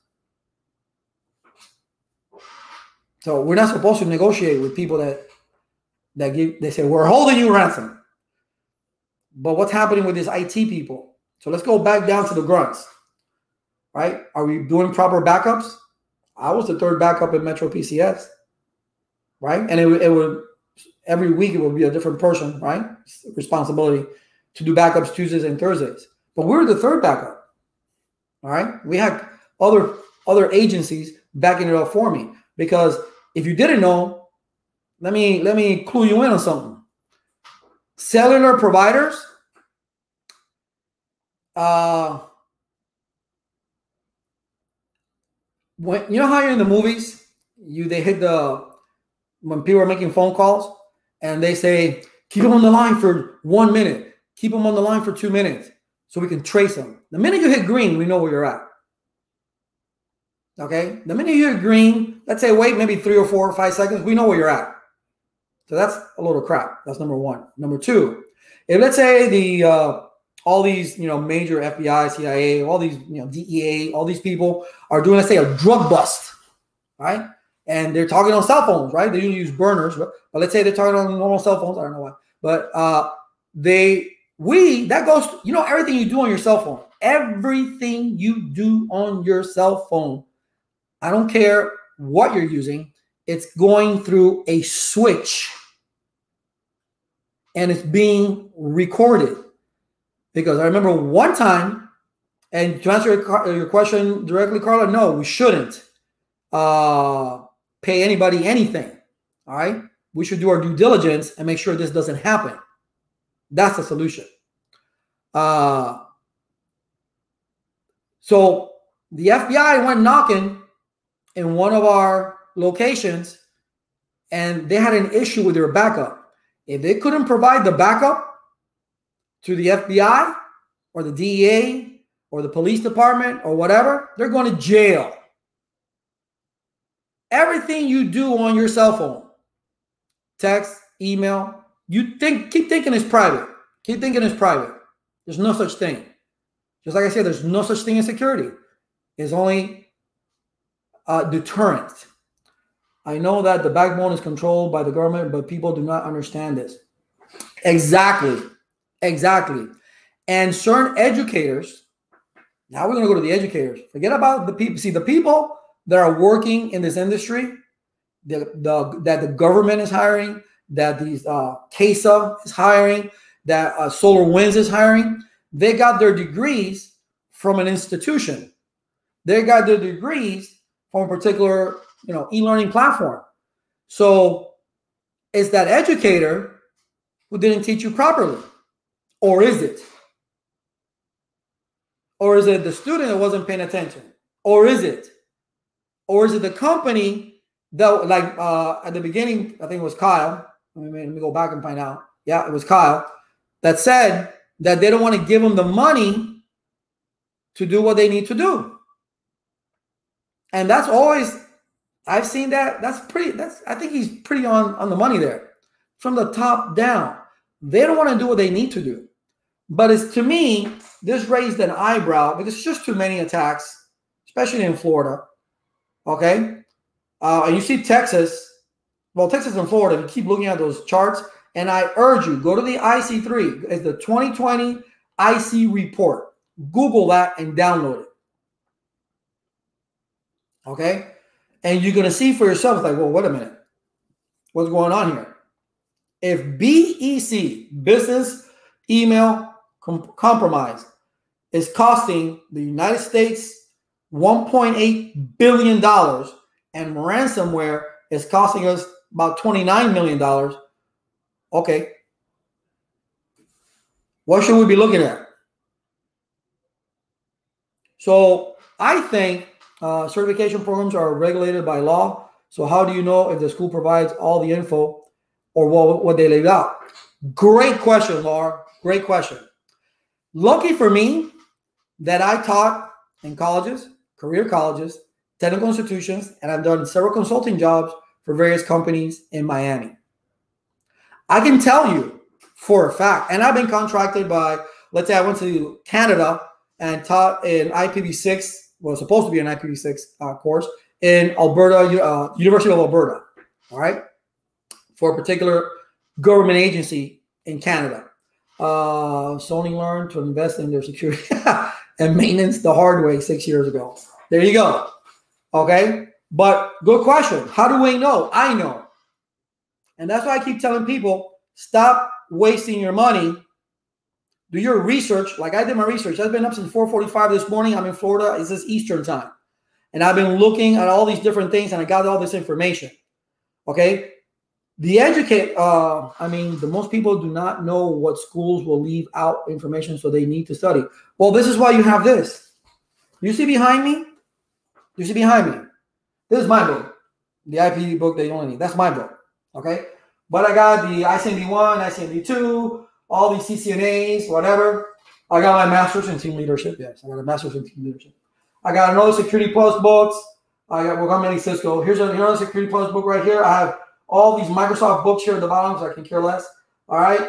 So we're not supposed to negotiate with people they say, we're holding you ransom. But what's happening with these IT people? So let's go back down to the grunts, right? Are we doing proper backups? I was the third backup in Metro PCS. Right? And it would, every week it would be a different person, right? Responsibility to do backups Tuesdays and Thursdays. But we're the third backup. All right. We had other agencies backing it up for me. Because if you didn't know, let me clue you in on something. Cellular providers, when you know how you're in the movies, they hit when people are making phone calls and they say, keep them on the line for 1 minute, keep them on the line for 2 minutes so we can trace them. The minute you hit green, we know where you're at. Okay? The minute you hit green, let's say wait maybe 3 or 4 or 5 seconds, we know where you're at. So that's a load of crap. That's number one. Number two, if let's say all these major FBI, CIA, all these DEA, all these people are doing, let's say, a drug bust, right? And they're talking on cell phones, right? They usually use burners, but let's say they're talking on normal cell phones. I don't know why, but that goes, everything you do on your cell phone, everything you do on your cell phone, I don't care what you're using, it's going through a switch and it's being recorded. Because I remember one time, and to answer your question directly, Carla, no, we shouldn't pay anybody anything. All right. We should do our due diligence and make sure this doesn't happen. That's the solution. So the FBI went knocking in one of our locations, and they had an issue with their backup. If they couldn't provide the backup to the FBI or the DEA or the police department or whatever, they're going to jail. Everything you do on your cell phone, text, email, keep thinking it's private. Keep thinking it's private. There's no such thing. Just like I said, there's no such thing as security. It's only deterrent. I know that the backbone is controlled by the government, but people do not understand this. Exactly. Exactly. And certain educators, now we're going to go to the educators. Forget about the people. See, the people that are working in this industry, that the government is hiring, that these CASA is hiring, that SolarWinds is hiring, they got their degrees from an institution. They got their degrees from a particular, e-learning platform. So it's that educator who didn't teach you properly. Or is it? Or is it the student that wasn't paying attention? Or is it? Or is it the company that, like at the beginning, I think it was Kyle. Let me go back and find out. Yeah, it was Kyle that said that they don't want to give them the money to do what they need to do. And that's always, I've seen that. I think he's pretty on the money there. From the top down. They don't want to do what they need to do. But it's, to me, this raised an eyebrow because it's just too many attacks, especially in Florida. Okay? And you see Texas. Well, Texas and Florida, you keep looking at those charts. And I urge you, go to the IC3. It's the 2020 IC report. Google that and download it. Okay? And you're going to see for yourself, like, well, wait a minute. What's going on here? If BEC, business email compromise, is costing the United States $1.8 billion and ransomware is costing us about $29 million, okay. What should we be looking at? So I think certification programs are regulated by law. So how do you know if the school provides all the info or what they leave out? Great question, Laura. Great question. Lucky for me that I taught in colleges, career colleges, technical institutions, and I've done several consulting jobs for various companies in Miami. I can tell you for a fact, and I've been contracted by, let's say I went to Canada and taught an IPv6, well, supposed to be an IPv6 course in Alberta, University of Alberta, all right, for a particular government agency in Canada. Sony learned to invest in their security and maintenance the hard way 6 years ago. There you go. Okay. But good question. How do we know? I know. And that's why I keep telling people, stop wasting your money. Do your research. Like I did my research. I've been up since 4:45 this morning. I'm in Florida. It's this Eastern time. And I've been looking at all these different things and I got all this information. Okay. The most people do not know what schools will leave out information, so they need to study. Well, this is why you have this. You see behind me? You see behind me? This is my book. The IPD book that you only need. That's my book. Okay? But I got the ICMD1, ICMD2, all these CCNAs, whatever. I got my master's in team leadership. Yes, I got a master's in team leadership. I got another Security Plus books. I got Work Cisco. Here's another Security Plus book right here. I have all these Microsoft books here at the bottom, so I can care less. All right.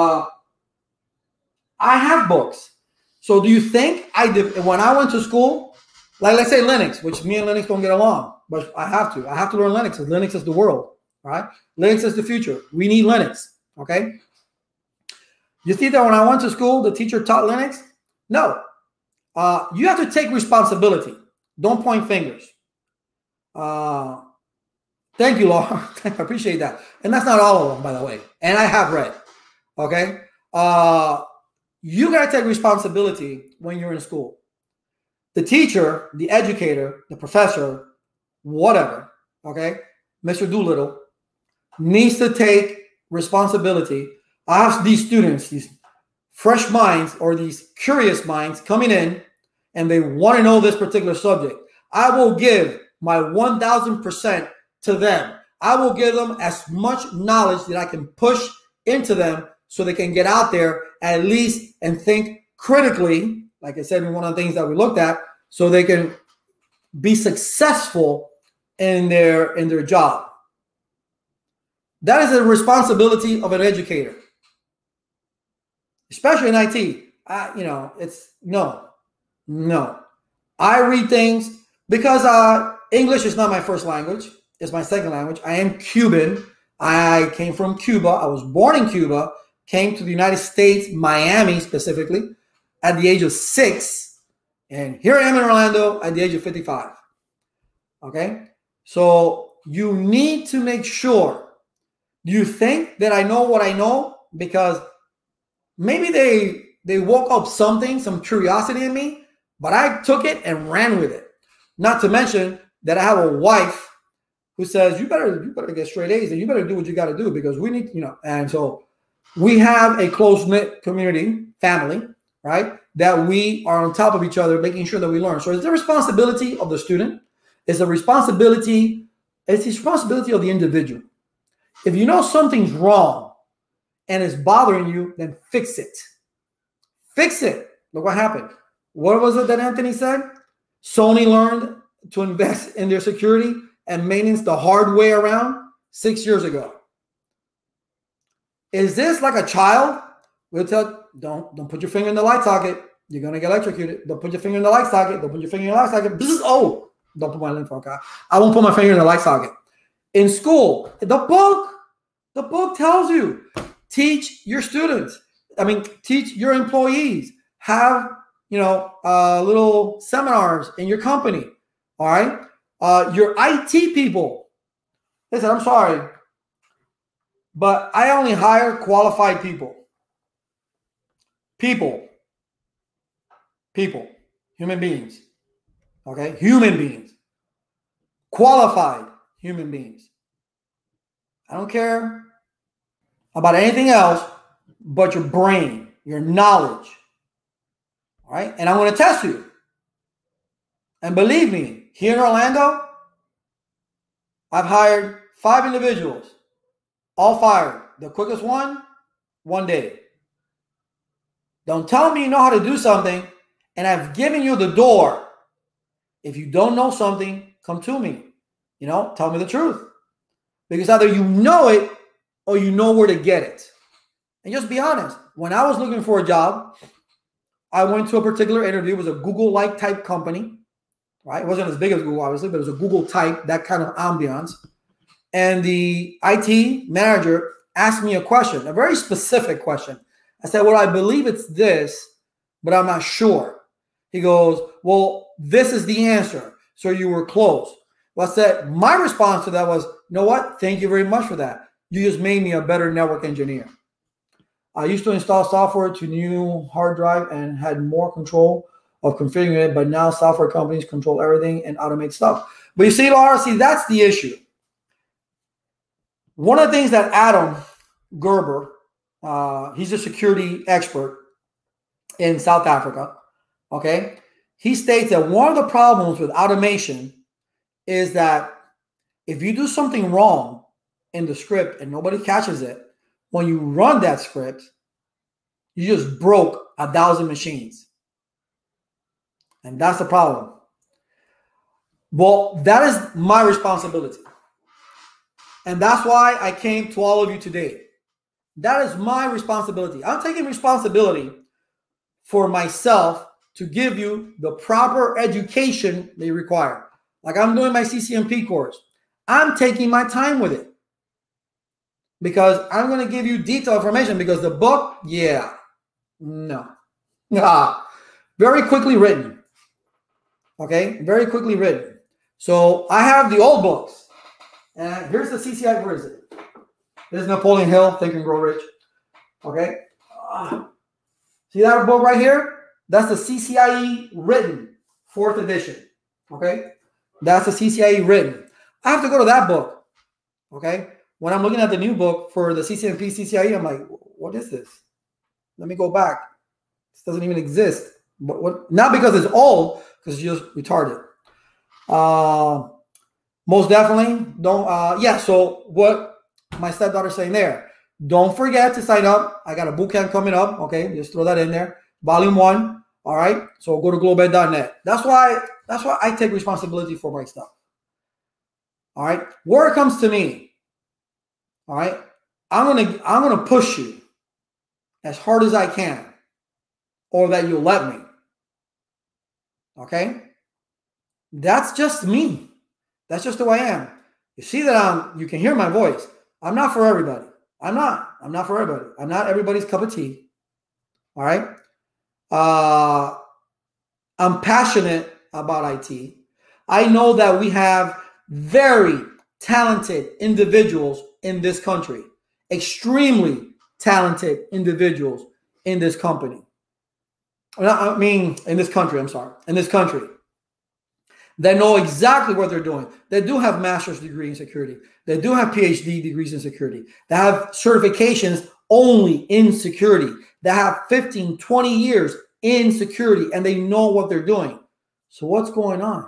I have books. So do you think I did when I went to school, like let's say Linux, which me and Linux don't get along, but I have to learn Linux because Linux is the world. All right. Linux is the future. We need Linux. Okay. You see that when I went to school, the teacher taught Linux? No. You have to take responsibility. Don't point fingers. Thank you, Laura. I appreciate that. And that's not all of them, by the way. And I have read. Okay? You got to take responsibility when you're in school. The teacher, the educator, the professor, whatever, okay, Mr. Doolittle, needs to take responsibility. I have these students, these fresh minds or these curious minds coming in and they want to know this particular subject, I will give my 1,000% to them. I will give them as much knowledge that I can push into them so they can get out there at least and think critically, like I said in one of the things that we looked at, so they can be successful in their job. That is the responsibility of an educator, especially in IT. It's no. I read things because English is not my first language. It's my second language. I am Cuban. I came from Cuba. I was born in Cuba, came to the United States, Miami specifically, at the age of 6. And here I am in Orlando at the age of 55. Okay? So you need to make sure. Do you think that I know what I know? Because maybe they woke up something, some curiosity in me, but I took it and ran with it. Not to mention that I have a wife who says, you better get straight A's and you better do what you got to do because we need, and so we have a close-knit community, family, right? That we are on top of each other, making sure that we learn. So it's the responsibility of the student. It's the responsibility of the individual. If you know something's wrong and it's bothering you, then fix it. Fix it. Look what happened. What was it that Anthony said? Sony learned to invest in their security and maintenance the hard way around 6 years ago. Is this like a child? We'll tell, don't put your finger in the light socket. You're going to get electrocuted. Don't put your finger in the light socket. Don't put your finger in the light socket. Oh, don't put my link for okay. I won't put my finger in the light socket. In school, the book tells you, teach your students. Teach your employees. Have, little seminars in your company. All right. Your IT people. Listen, I'm sorry, but I only hire qualified people. People. Human beings. Okay. Human beings. Qualified human beings. I don't care about anything else but your brain, your knowledge. All right. And I'm going to test you. And believe me, here in Orlando, I've hired 5 individuals, all fired. The quickest one day. Don't tell me you know how to do something and I've given you the door. If you don't know something, come to me. Tell me the truth. Because either you know it or you know where to get it. And just be honest. When I was looking for a job, I went to a particular interview. It was a Google-like type company. Right? It wasn't as big as Google, obviously, but it was a Google type, that kind of ambiance. And the IT manager asked me a question, a very specific question. I said, well, I believe it's this, but I'm not sure. He goes, well, this is the answer. So you were close. Well, I said, my response to that was, you know what? Thank you very much for that. You just made me a better network engineer. I used to install software to new hard drive and had more control of configuring it, but now software companies control everything and automate stuff. But you see, Laura, that's the issue. One of the things that Adam Gerber, he's a security expert in South Africa, okay? He states that one of the problems with automation is that if you do something wrong in the script and nobody catches it, when you run that script, you just broke 1,000 machines. And that's the problem. Well, that is my responsibility. And that's why I came to all of you today. That is my responsibility. I'm taking responsibility for myself to give you the proper education they require. Like I'm doing my CCNP course. I'm taking my time with it because I'm going to give you detailed information because the book, very quickly written. Okay, very quickly written. So I have the old books. And here's the CCI. Where is it? This is Napoleon Hill, Think and Grow Rich. Okay. See that book right here? That's the CCIE written, 4th edition. Okay. That's the CCIE written. I have to go to that book. Okay. When I'm looking at the new book for the CCNP CCIE, I'm like, what is this? Let me go back. This doesn't even exist. But what? Not because it's old, because it's just retarded. Most definitely don't. Yeah. So what my stepdaughter's saying there? Don't forget to sign up. I got a boot camp coming up. Okay, just throw that in there. Volume 1. All right. So go to globed.net. That's why I take responsibility for my stuff. All right. Where it comes to me, all right, I'm gonna push you as hard as I can, or that you'll let me. Okay. That's just me. That's just the way I am. You see that you can hear my voice. I'm not for everybody. I'm not for everybody. I'm not everybody's cup of tea. All right. I'm passionate about IT. I know that we have very talented individuals in this country, extremely talented individuals in this company. I mean, in this country, I'm sorry, in this country. They know exactly what they're doing. They do have master's degree in security. They do have PhD degrees in security. They have certifications only in security. They have 15, 20 years in security, and they know what they're doing. So what's going on?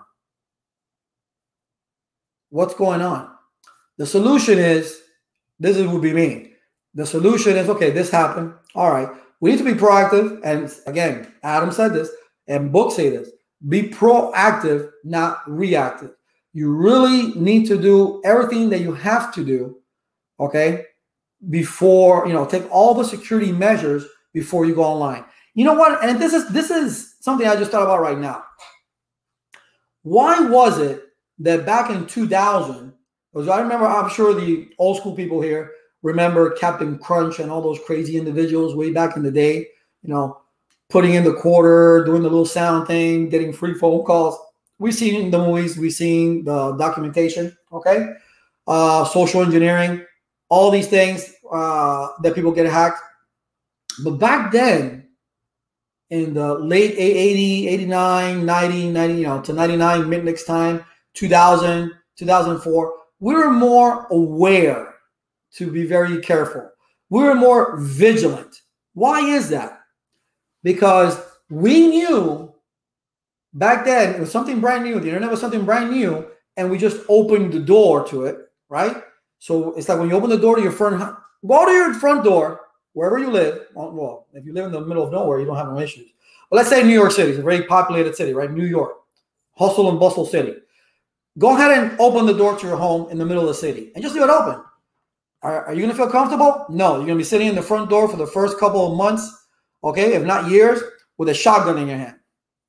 What's going on? The solution is, this would be me. The solution is, okay, this happened. All right. We need to be proactive. And again, Adam said this, and books say this. Be proactive, not reactive. You really need to do everything that you have to do, okay, before, take all the security measures before you go online. You know what? And this is something I just thought about right now. Why was it that back in 2000, because I remember, I'm sure the old school people here remember Captain Crunch and all those crazy individuals way back in the day, putting in the quarter, doing the little sound thing, getting free phone calls. We've seen it in the movies. We've seen the documentation, okay? Social engineering, all these things that people get hacked. But back then, in the late 80, 89, 90, to 99, mid next time, 2000, 2004, we were more aware to be very careful. We were more vigilant. Why is that? Because we knew back then it was something brand new. The internet was something brand new, and we just opened the door to it, right? So it's like when you open the door to your front, go to your front door, wherever you live. Well, if you live in the middle of nowhere, you don't have no issues. But let's say New York City is a very populated city, right? New York, hustle and bustle city. Go ahead and open the door to your home in the middle of the city and just leave it open. Are you going to feel comfortable? No, you're going to be sitting in the front door for the first couple of months, okay, if not years, with a shotgun in your hand.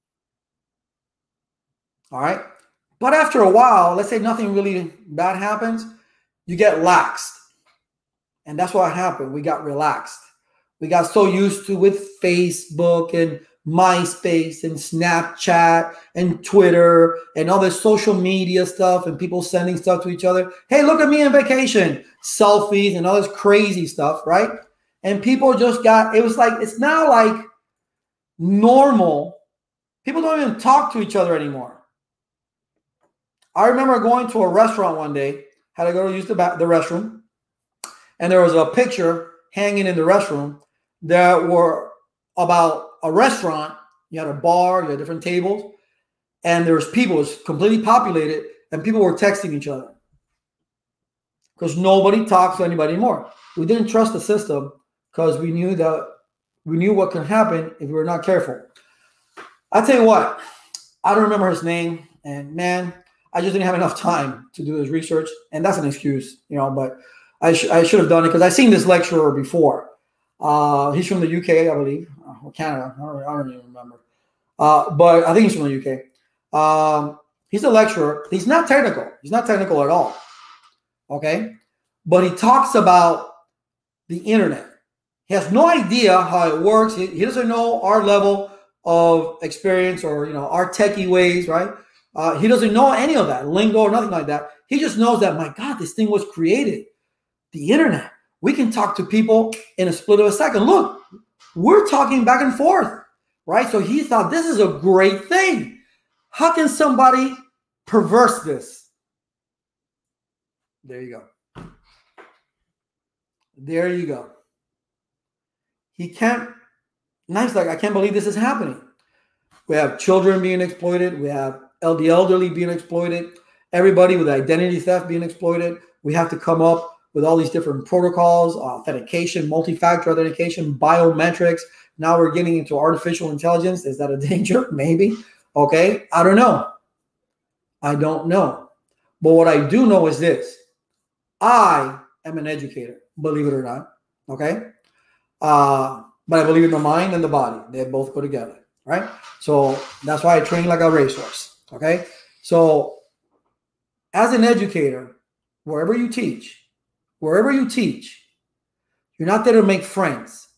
All right. But after a while, let's say nothing really bad happens, you get laxed. And that's what happened. We got relaxed. We got so used to with Facebook and MySpace and Snapchat and Twitter and all this social media stuff and people sending stuff to each other. Hey, look at me on vacation. Selfies and all this crazy stuff, right? And people just it's now like normal. People don't even talk to each other anymore. I remember going to a restaurant one day, had to go to use the restroom, and there was a picture hanging in the restroom that were about a restaurant. You had a bar, you had different tables, and there was people. It was completely populated, and people were texting each other because nobody talks to anybody anymore. We didn't trust the system because we knew what could happen if we were not careful. I tell you what, I don't remember his name, and man, I just didn't have enough time to do this research, and that's an excuse, but I should have done it because I've seen this lecturer before. He's from the UK, I believe, or Canada. I don't even remember. But I think he's from the UK. He's a lecturer. He's not technical. He's not technical at all. Okay? But he talks about the internet. He has no idea how it works. He doesn't know our level of experience or, our techie ways, right? He doesn't know any of that, lingo or nothing like that. He just knows that, my God, this thing was created. The internet. We can talk to people in a split of a second. Look, we're talking back and forth, right? So he thought this is a great thing. How can somebody perverse this? There you go. There you go. He can't, nice, like, I can't believe this is happening. We have children being exploited. We have the elderly being exploited. Everybody with identity theft being exploited. We have to come up with all these different protocols, authentication, multi-factor authentication, biometrics. Now we're getting into artificial intelligence. Is that a danger? Maybe. Okay. I don't know. I don't know. But what I do know is this. I am an educator, believe it or not. Okay. But I believe in the mind and the body. They both go together. Right. So that's why I train like a racehorse. Okay. So as an educator, wherever you teach, you're not there to make friends.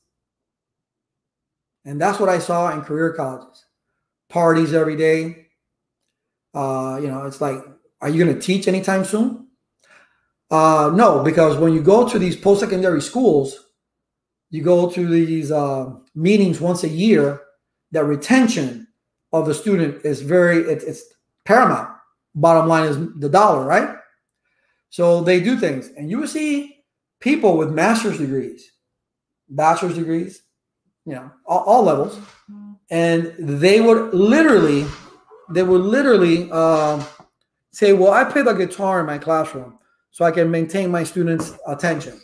And that's what I saw in career colleges. Parties every day. It's like, are you going to teach anytime soon? No, because when you go to these post-secondary schools, you go to these meetings once a year, that retention of the student is it's paramount. Bottom line is the dollar, right? So they do things. And you will see people with master's degrees, bachelor's degrees, all levels. And they would literally say, well, I play the guitar in my classroom so I can maintain my students' attention.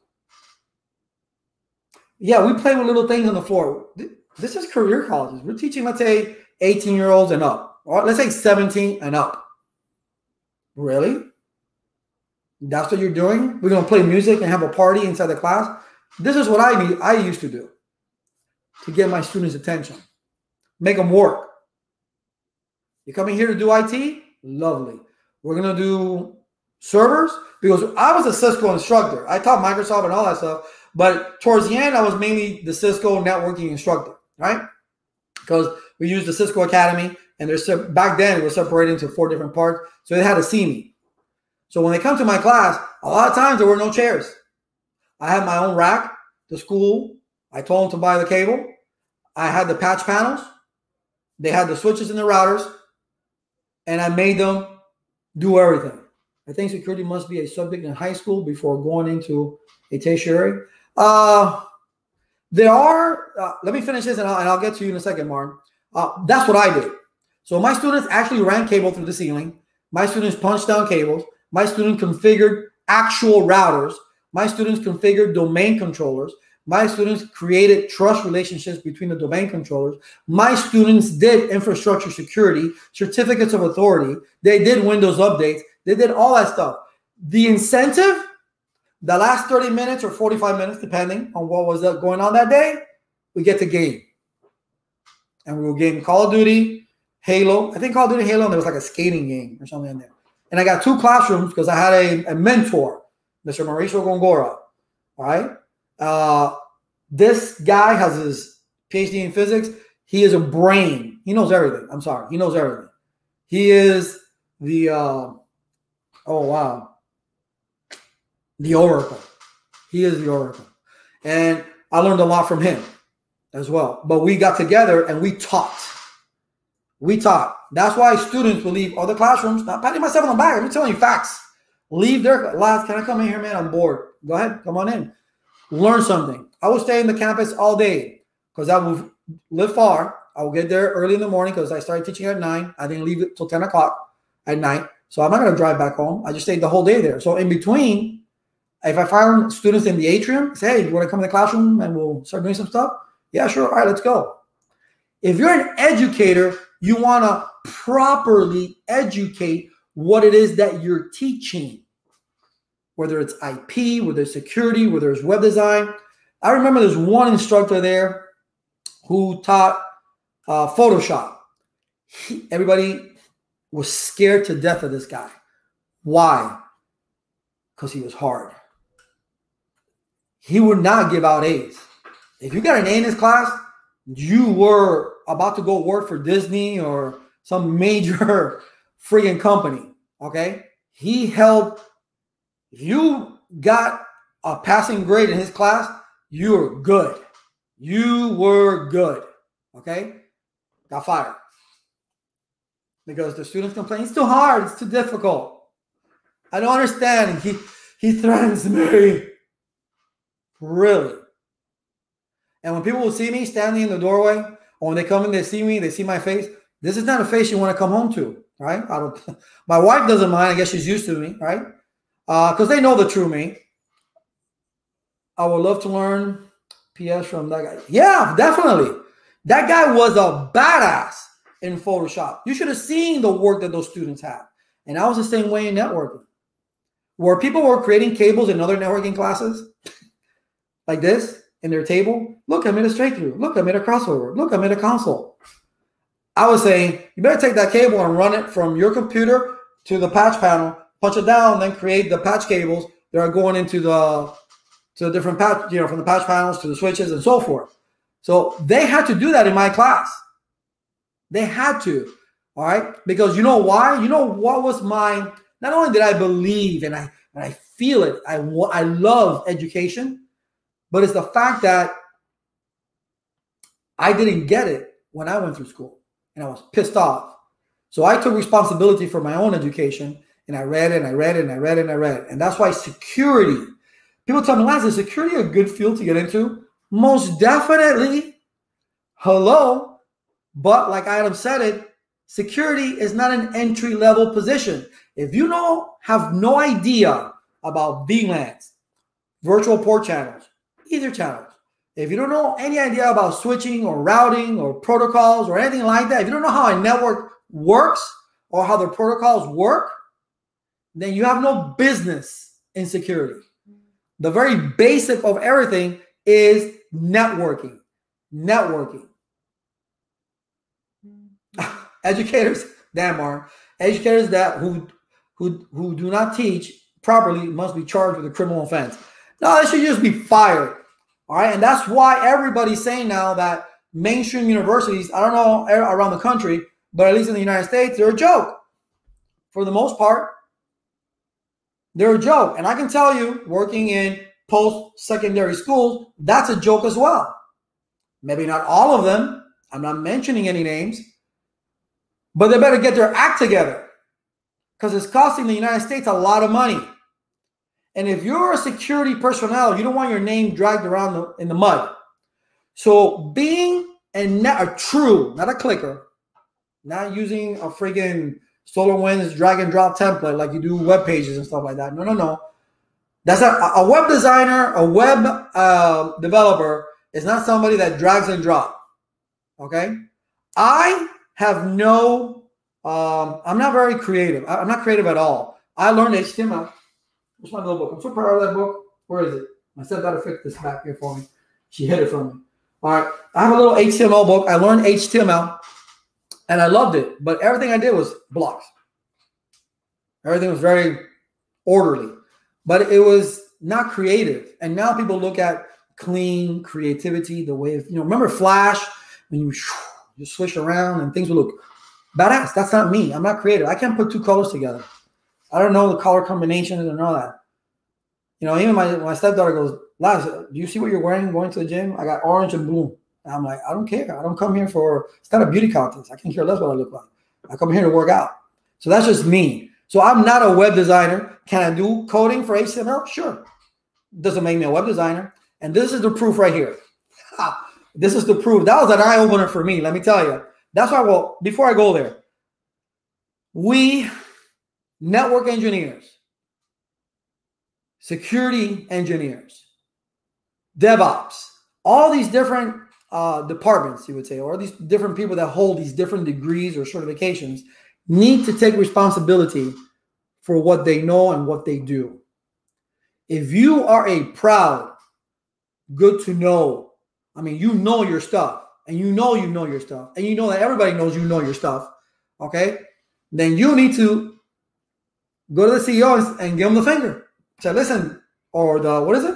Yeah, we play with little things on the floor. This is career colleges. We're teaching, let's say, 18-year-olds and up. Or let's say 17 and up. Really? That's what you're doing? We're going to play music and have a party inside the class? This is what I used to do to get my students' attention. Make them work. You coming here to do IT? Lovely. We're going to do servers? Because I was a Cisco instructor. I taught Microsoft and all that stuff. But towards the end, I was mainly the Cisco networking instructor, right? Because we used the Cisco Academy, and back then it was separated into 4 different parts, so they had to see me. So when they come to my class, a lot of times there were no chairs. I had my own rack. The school, I told them to buy the cable. I had the patch panels. They had the switches and the routers, and I made them do everything. I think security must be a subject in high school before going into a tertiary. There are, let me finish this and I'll get to you in a second, Martin. That's what I did. So my students actually ran cable through the ceiling. My students punched down cables. My students configured actual routers. My students configured domain controllers. My students created trust relationships between the domain controllers. My students did infrastructure security, certificates of authority. They did Windows updates. They did all that stuff. The incentive, the last 30 minutes or 45 minutes, depending on what was going on that day, we get to game. And we will game Call of Duty, Halo. I think Call of Duty, Halo, and there was like a skating game or something in there. And I got 2 classrooms because I had a mentor, Mr. Mauricio Gongora. All right. This guy has his PhD in physics. He is a brain. He knows everything. I'm sorry. He knows everything. He is the, the oracle. He is the oracle. And I learned a lot from him as well. But we got together and we taught. We taught. That's why students will leave other classrooms. Not patting myself on the back. I'm telling you facts. Leave their lads. Can I come in here, man? I'm bored. Go ahead. Come on in. Learn something. I will stay in the campus all day because I will live far. I will get there early in the morning because I started teaching at 9. I didn't leave it till 10 o'clock at night. So I'm not going to drive back home. I just stayed the whole day there. So in between, if I find students in the atrium, say, hey, you want to come in the classroom and we'll start doing some stuff? Yeah, sure. All right, let's go. If you're an educator, you want to properly educate what it is that you're teaching, whether it's IP, whether it's security, whether it's web design. I remember there's one instructor there who taught Photoshop. Everybody was scared to death of this guy. Why? Because he was hard. He would not give out A's. If you got an A in his class, you were about to go work for Disney or some major friggin' company, okay? He held, if you got a passing grade in his class, you were good. You were good, okay? Got fired. Because the students complain, it's too hard, it's too difficult. I don't understand. He threatens me. Really? And when people will see me standing in the doorway, when they come in, they see me, they see my face. This is not a face you want to come home to, right? I don't. My wife doesn't mind. I guess she's used to me, right? Because they know the true me. I would love to learn PS from that guy. Yeah, definitely. That guy was a badass in Photoshop. You should have seen the work that those students have. And I was the same way in networking, where people were creating cables in other networking classes like this in their table. Look, I made a straight through. Look, I made a crossover. Look, I made a console. I was saying, you better take that cable and run it from your computer to the patch panel, punch it down, then create the patch cables that are going into the different patch, from the patch panels to the switches and so forth. So they had to do that in my class. They had to, all right? Because you know why? You know what was my, not only did I believe and I feel it, I love education, but it's the fact that I didn't get it when I went through school and I was pissed off. So I took responsibility for my own education and I read and I read and I read and I read. And that's why security, people tell me, Lance, is security a good field to get into? Most definitely. Hello. But like Adam said it, security is not an entry-level position. If you have no idea about VLANs, virtual port channels, Ether channels, if you don't know any idea about switching or routing or protocols or anything like that, if you don't know how a network works or how the protocols work, then you have no business in security. The very basic of everything is networking. Networking. Educators, educators that who do not teach properly must be charged with a criminal offense. No, they should just be fired. All right, and that's why everybody's saying now that mainstream universities, I don't know around the country, but at least in the United States, they're a joke. For the most part, they're a joke. And I can tell you, working in post-secondary schools, that's a joke as well. Maybe not all of them. I'm not mentioning any names. But they better get their act together because it's costing the United States a lot of money. And if you're a security personnel, you don't want your name dragged around in the mud. So being a true, not a clicker, not using a friggin' SolarWinds drag and drop template like you do web pages and stuff like that. No. That's a web designer, a web developer is not somebody that drags and drops. Okay? I have no, I'm not very creative. I'm not creative at all. I learned HTML. Where's my little book? I'm so proud of that book. Where is it? My stepdaughter fixed this back here for me. She hid it from me. All right. I have a little HTML book. I learned HTML and I loved it. But everything I did was blocks. Everything was very orderly. But it was not creative. And now people look at clean creativity, the way of, remember Flash? When you switch around and things will look badass. That's not me. I'm not creative. I can't put two colors together. I don't know the color combinations and all that. Even my stepdaughter goes, Laz, do you see what you're wearing going to the gym? I got orange and blue. And I'm like, I don't care. I don't come here it's not a beauty contest. I can care less what I look like. I come here to work out. So that's just me. So I'm not a web designer. Can I do coding for HTML? Sure. Doesn't make me a web designer. And this is the proof right here. This is the proof. That was an eye opener for me. Let me tell you. That's why, before I go there, we network engineers, security engineers, DevOps, all these different departments, you would say, or these different people that hold these different degrees or certifications need to take responsibility for what they know and what they do. If you are a proud, good to know, you know your stuff, and you know your stuff, and you know that everybody knows you know your stuff, okay? Then you need to go to the CEO and give them the finger. Say, listen, or what is it?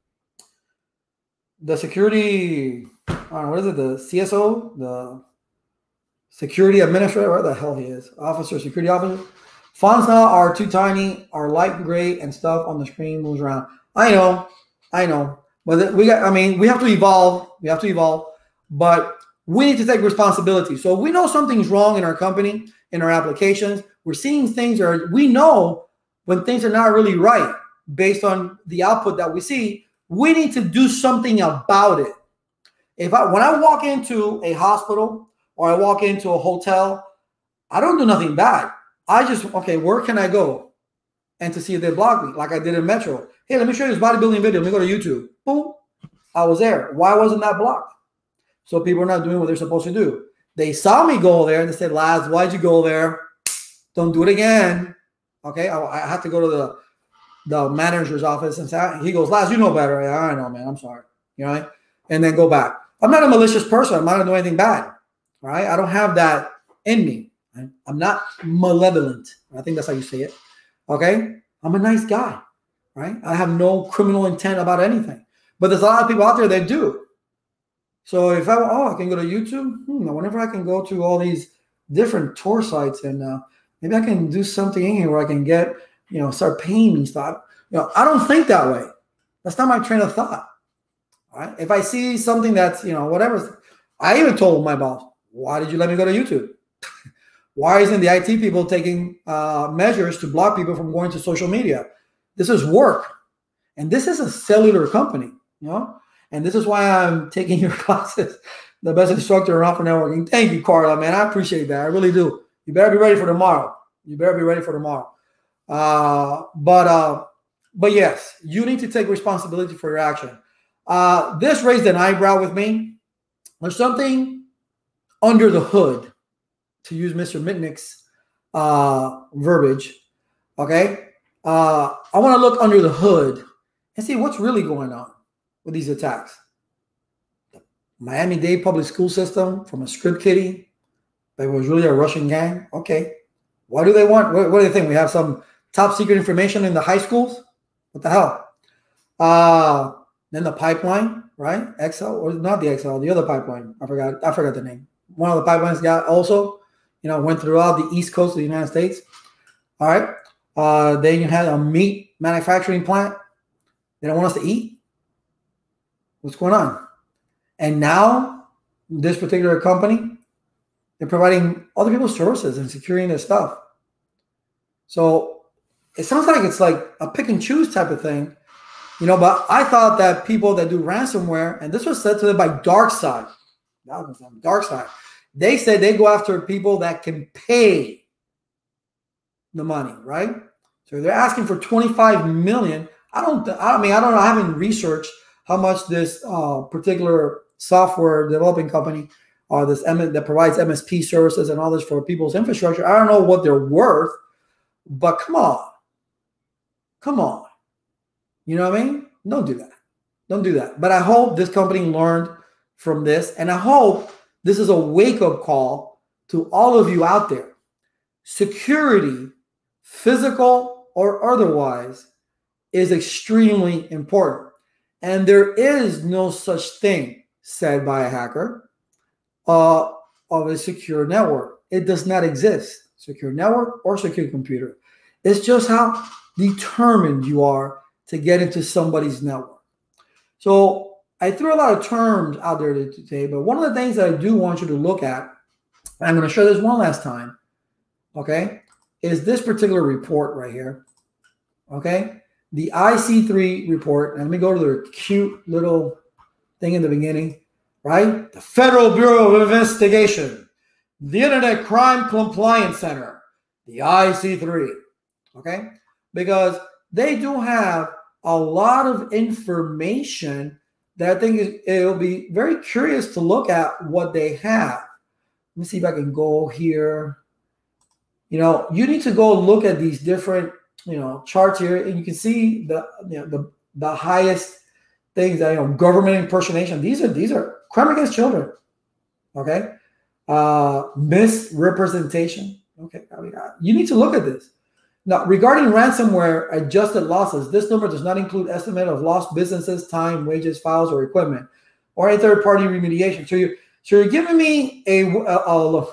The security, what is it? The CSO, the security administrator, where the hell he is, security officer. Fonts now are too tiny, are light gray, and stuff on the screen moves around. I know. But we have to evolve. We have to evolve. But we need to take responsibility. So we know something's wrong in our company, in our applications. We're seeing things, or we know when things are not really right based on the output that we see. We need to do something about it. When I walk into a hospital or I walk into a hotel, I don't do nothing bad. I just, okay, where can I go? And to see if they block me, like I did in Metro. Hey, let me show you this bodybuilding video. Let me go to YouTube. Boom. I was there. Why wasn't that blocked? So people are not doing what they're supposed to do. They saw me go there and they said, Laz, why'd you go there? Don't do it again. Okay. I had to go to the manager's office and say, he goes, Laz, you know better. Yeah, I know, man. I'm sorry. You know, and then go back. I'm not a malicious person. I'm not going to do anything bad. All right. I don't have that in me. I'm not malevolent. I think that's how you say it. Okay. I'm a nice guy. Right. I have no criminal intent about anything. But there's a lot of people out there that do. So if I can go to YouTube. I wonder if I can go to all these different tour sites and maybe I can do something in here where I can get, start paying me stuff. I don't think that way. That's not my train of thought. All right. If I see something that's, whatever, I even told my boss, why did you let me go to YouTube? Why isn't the IT people taking measures to block people from going to social media? This is work. And this is a cellular company, and this is why I'm taking your classes, the best instructor around for networking. Thank you, Carla, man. I appreciate that. I really do. You better be ready for tomorrow. But yes, you need to take responsibility for your action. This raised an eyebrow with me. There's something under the hood, to use Mr. Mitnick's verbiage. Okay. I want to look under the hood and see what's really going on with these attacks. The Miami-Dade public school system from a script kiddie that was really a Russian gang. Okay. What do they want? What do they think? We have some top secret information in the high schools? What the hell? Then the pipeline, right? XL, or not the XL, the other pipeline. I forgot the name. One of the pipelines got also, went throughout the East Coast of the United States. All right. Then you had a meat manufacturing plant. They don't want us to eat. What's going on? And now this particular company, they're providing other people's services and securing their stuff. So it sounds like it's like a pick and choose type of thing, but I thought that people that do ransomware, and this was said to them by DarkSide. That was from DarkSide. They said they go after people that can pay the money, right? So they're asking for 25 million. I don't know. I haven't researched how much this particular software developing company that provides MSP services and all this for people's infrastructure. I don't know what they're worth, but come on. You know what I mean? Don't do that. But I hope this company learned from this, and I hope this is a wake-up call to all of you out there. Security, physical or otherwise, is extremely important. And there is no such thing, said by a hacker, of a secure network. It does not exist. Secure network or secure computer. It's just how determined you are to get into somebody's network. So I threw a lot of terms out there today, but one of the things that I do want you to look at, and I'm going to show this one last time, okay, is this particular report right here, okay? The IC3 report, and let me go to their cute little thing in the beginning, right? The Federal Bureau of Investigation, the Internet Crime Compliance Center, the IC3, okay? Because they do have a lot of information that I think it'll be very curious to look at what they have. Let me see if I can go here. You need to go look at these different, charts here, and you can see the highest things that, government impersonation. These are crime against children. Okay. Misrepresentation. Okay. You need to look at this. Now, regarding ransomware adjusted losses, this number does not include estimate of lost businesses, time, wages, files, or equipment, or a third-party remediation. So you're giving me a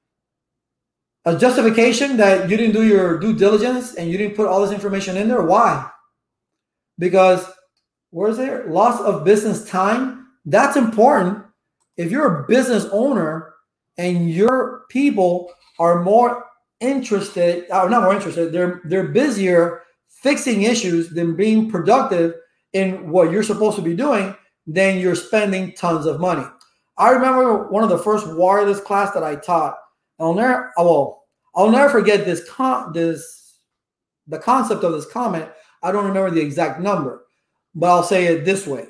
justification that you didn't do your due diligence and you didn't put all this information in there. Why? Because where's there loss of business time? That's important. If you're a business owner and your people are more interested, not more interested, they're busier fixing issues than being productive in what you're supposed to be doing, then you're spending tons of money. I remember one of the first wireless class that I taught. I'll never forget the concept of this comment. I don't remember the exact number, but I'll say it this way.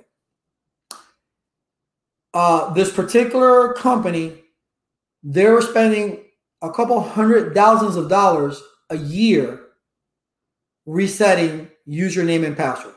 This particular company, they were spending a couple $100,000s a year resetting username and passwords.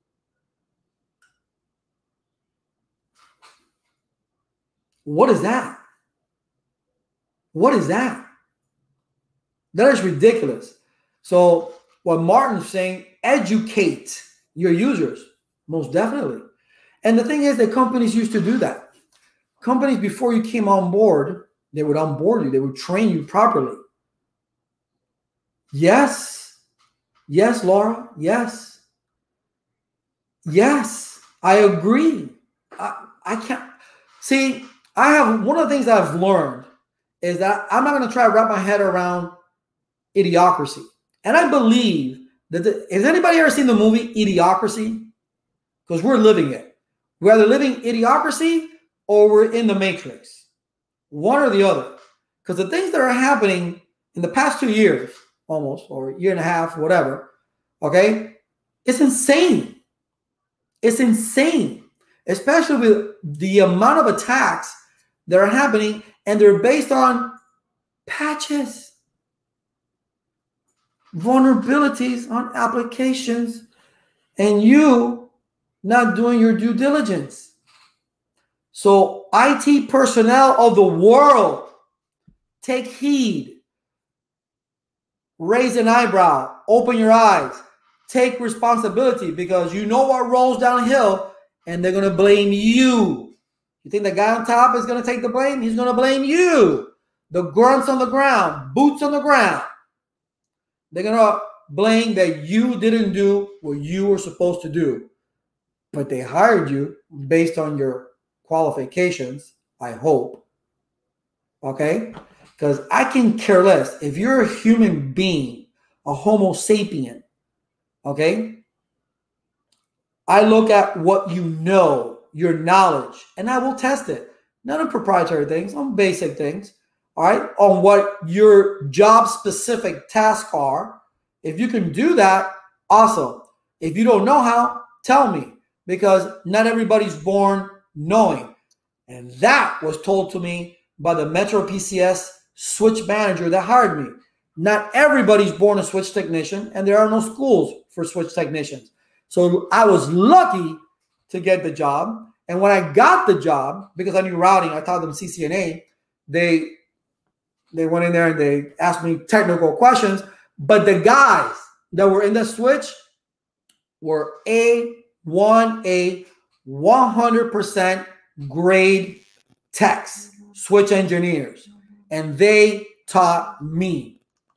What is that? What is that? That is ridiculous. So what Martin's saying, educate your users, most definitely. And the thing is that companies used to do that. Companies, before you came on board, they would onboard you. They would train you properly. Yes. Yes, Laura. Yes. Yes. I agree. I can't. See, I have one of the things that I've learned is that I'm not going to try to wrap my head around Idiocracy. And I believe that has anybody ever seen the movie Idiocracy? Because we're living it. We're either living Idiocracy or we're in the Matrix. One or the other. Because the things that are happening in the past 2 years, almost, or a year and a half, whatever, okay, it's insane. It's insane. Especially with the amount of attacks that are happening, and they're based on patches, vulnerabilities on applications, and you not doing your due diligence. So IT personnel of the world, take heed. Raise an eyebrow. Open your eyes. Take responsibility, because you know what rolls downhill, and they're going to blame you. You think the guy on top is going to take the blame? He's going to blame you. The grunts on the ground, boots on the ground. They're going to blame that you didn't do what you were supposed to do. But they hired you based on your qualifications, I hope. Okay? Because I can care less. If you're a human being, a Homo sapien, okay? I look at what you know, your knowledge, and I will test it. Not on proprietary things, on basic things, all right? On what your job-specific tasks are. If you can do that, awesome. If you don't know how, tell me, because not everybody's born knowing. And that was told to me by the Metro PCS switch manager that hired me. Not everybody's born a switch technician, and there are no schools for switch technicians. So I was lucky to get the job. And when I got the job, because I knew routing, I taught them CCNA, they went in there and they asked me technical questions. But the guys that were in the switch were A1A 100% grade techs, switch engineers. And they taught me.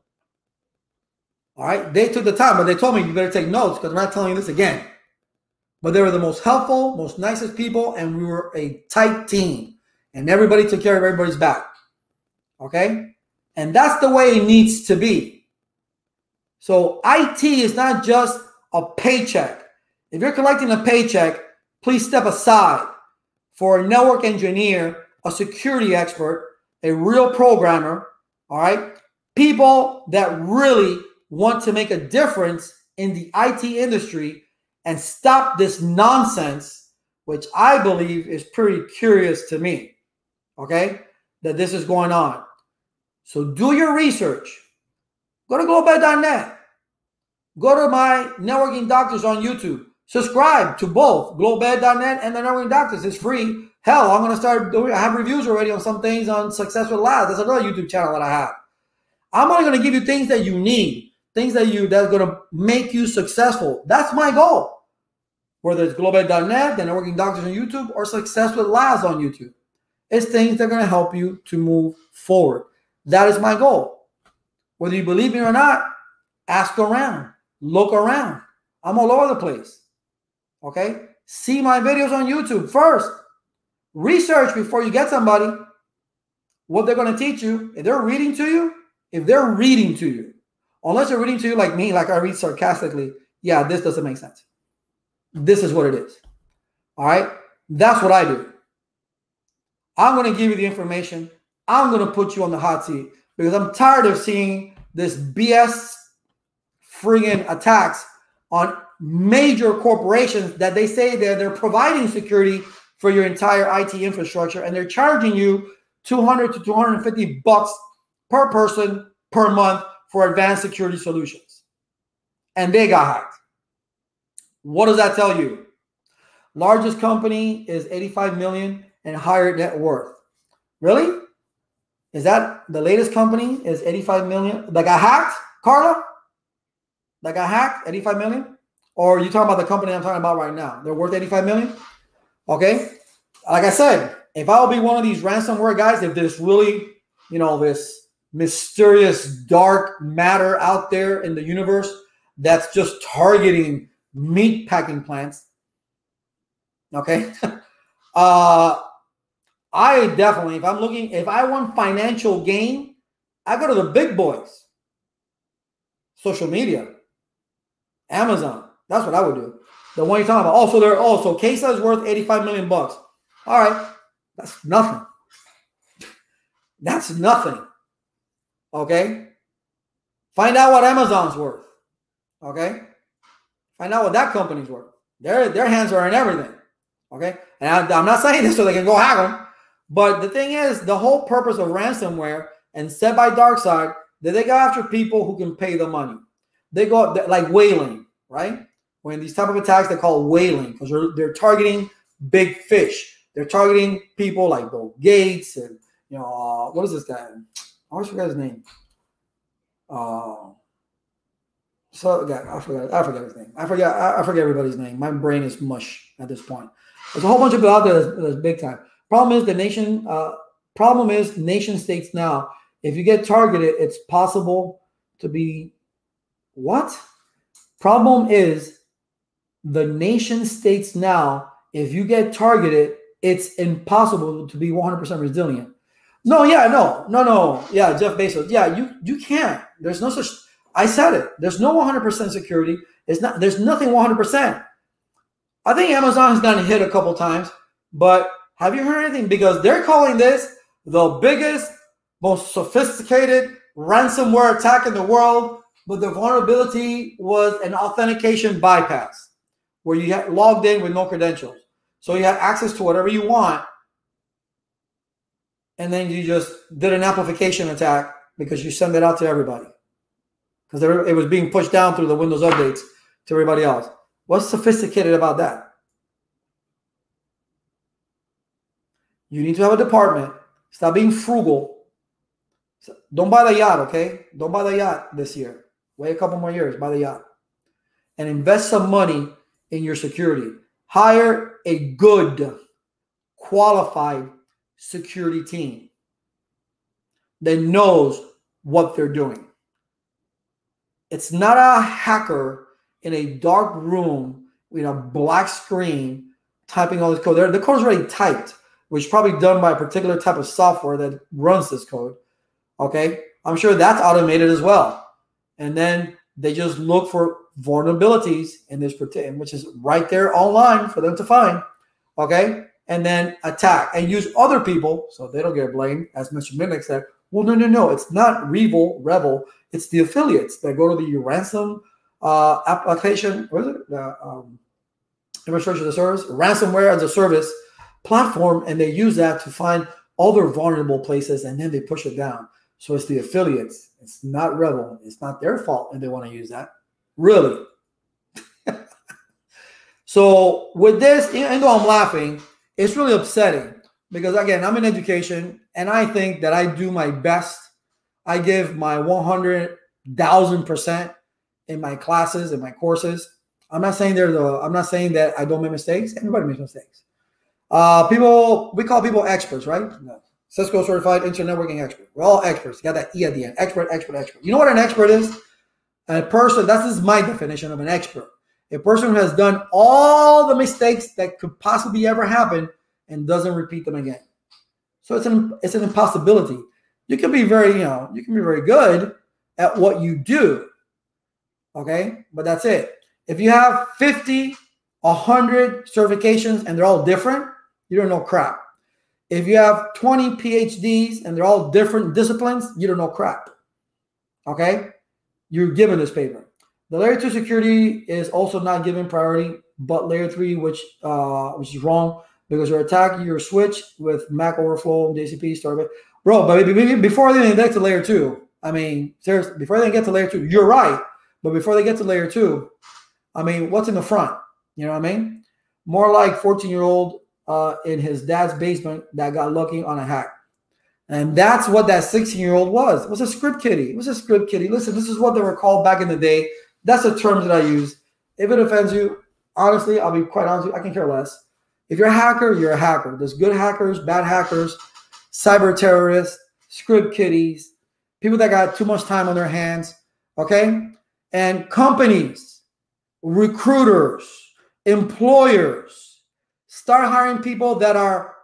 All right, they took the time, but they told me you better take notes because I'm not telling you this again. But they were the most helpful, most nicest people, and we were a tight team. And everybody took care of everybody's back. Okay? And that's the way it needs to be. So IT is not just a paycheck. If you're collecting a paycheck, please step aside for a network engineer, a security expert, a real programmer, all right? People that really want to make a difference in the IT industry and stop this nonsense, which I believe is pretty curious to me, okay, that this is going on. So do your research. Go to globed.net. Go to my Networking Doctors on YouTube. Subscribe to both globed.net and the Networking Doctors. It's free. Hell, I'm going to start doing, I have reviews already on some things on Success with Labs. That's another YouTube channel that I have. I'm only going to give you things that you need. Things that's going to make you successful. That's my goal. Whether it's globed.net, the Networking Doctors on YouTube, or Success with Labs on YouTube. It's things that are going to help you to move forward. That is my goal. Whether you believe me or not, ask around. Look around. I'm all over the place. Okay? See my videos on YouTube first. Research before you get somebody what they're going to teach you. If they're reading to you, unless they're reading to you like me, like I read sarcastically, yeah, this doesn't make sense. This is what it is. All right? That's what I do. I'm going to give you the information. I'm going to put you on the hot seat because I'm tired of seeing this BS friggin' attacks on major corporations that they say that they're providing security for your entire IT infrastructure, and they're charging you $200 to $250 per person per month for advanced security solutions. And they got hacked. What does that tell you? Largest company is 85 million and higher net worth. Really? Is that the latest company is 85 million that got hacked, Carla? That got hacked, 85 million? Or are you talking about the company I'm talking about right now? They're worth 85 million? Okay. Like I said, if I'll be one of these ransomware guys, if there's really, this mysterious dark matter out there in the universe that's just targeting meat packing plants, okay? I definitely, if I want financial gain, I go to the big boys. Social media. Amazon. That's what I would do. The one you're talking about. So Kesa is worth 85 million bucks. All right. That's nothing. That's nothing. Okay. Find out what Amazon's worth. Okay. Find out what that company's worth. Their hands are in everything. Okay. And I'm not saying this so they can go hack them. But the thing is, the whole purpose of ransomware and set by DarkSide, that they go after people who can pay the money. They go like whaling, right? When these type of attacks, they call whaling because they're targeting big fish. They're targeting people like Bill Gates and what is this guy? I always forget his name. I forget his name. I forget everybody's name. My brain is mush at this point. There's a whole bunch of people out there that's big time. Problem is nation states now. If you get targeted, it's possible to be what? Problem is the nation states now. If you get targeted, it's impossible to be 100% resilient. No. Yeah, Jeff Bezos. Yeah, you can't. There's no such. I said it. There's no 100% security. There's nothing 100%. I think Amazon has gotten hit a couple times, but have you heard anything? Because they're calling this the biggest, most sophisticated ransomware attack in the world, but the vulnerability was an authentication bypass where you had logged in with no credentials. So you had access to whatever you want, and then you just did an amplification attack because you send it out to everybody. Because it was being pushed down through the Windows updates to everybody else. What's sophisticated about that? You need to have a department. Stop being frugal. Don't buy the yacht, okay? Don't buy the yacht this year. Wait a couple more years. Buy the yacht. And invest some money in your security. Hire a good, qualified security team that knows what they're doing. It's not a hacker in a dark room with a black screen typing all this code. The code is already typed, which is probably done by a particular type of software that runs this code. Okay, I'm sure that's automated as well. And then they just look for vulnerabilities in this, which is right there online for them to find. Okay, and then attack and use other people so they don't get blamed. As Mr. Mimic said, well, no, it's not Revel. It's the affiliates that go to the ransom application. What is it? The infrastructure as a service, ransomware as a service platform, and they use that to find other vulnerable places, and then they push it down. So it's the affiliates. It's not Revel. It's not their fault if they want to use that. Really. So with this, even though I'm laughing, it's really upsetting because, again, I'm in education, and I think that I do my best. I give my 100,000% in my classes and my courses. I'm not saying that I don't make mistakes. Everybody makes mistakes. We call people experts, right? No. Cisco certified internet networking expert. We're all experts. You got that E at the end. Expert. You know what an expert is? A person, this is my definition of an expert. A person who has done all the mistakes that could possibly ever happen and doesn't repeat them again. So it's an impossibility. You can be very good at what you do. Okay? But that's it. If you have 50, 100 certifications and they're all different, you don't know crap. If you have 20 PhDs and they're all different disciplines, you don't know crap. Okay? You're given this paper. The layer 2 security is also not given priority, but layer 3, which is wrong because you're attacking your switch with Mac overflow, DCP, Starbase. Bro, but before they even get to layer 2, I mean, seriously, before they get to layer 2, you're right. But before they get to layer 2, I mean, what's in the front? You know what I mean? More like 14-year-old in his dad's basement that got lucky on a hack. And that's what that 16-year-old was. It was a script kiddie. It was a script kiddie. Listen, this is what they were called back in the day. That's the terms that I use. If it offends you, honestly, I'll be quite honest with you, I can care less. If you're a hacker, you're a hacker. There's good hackers, bad hackers, cyber terrorists, script kiddies, people that got too much time on their hands, okay? And companies, recruiters, employers, start hiring people that are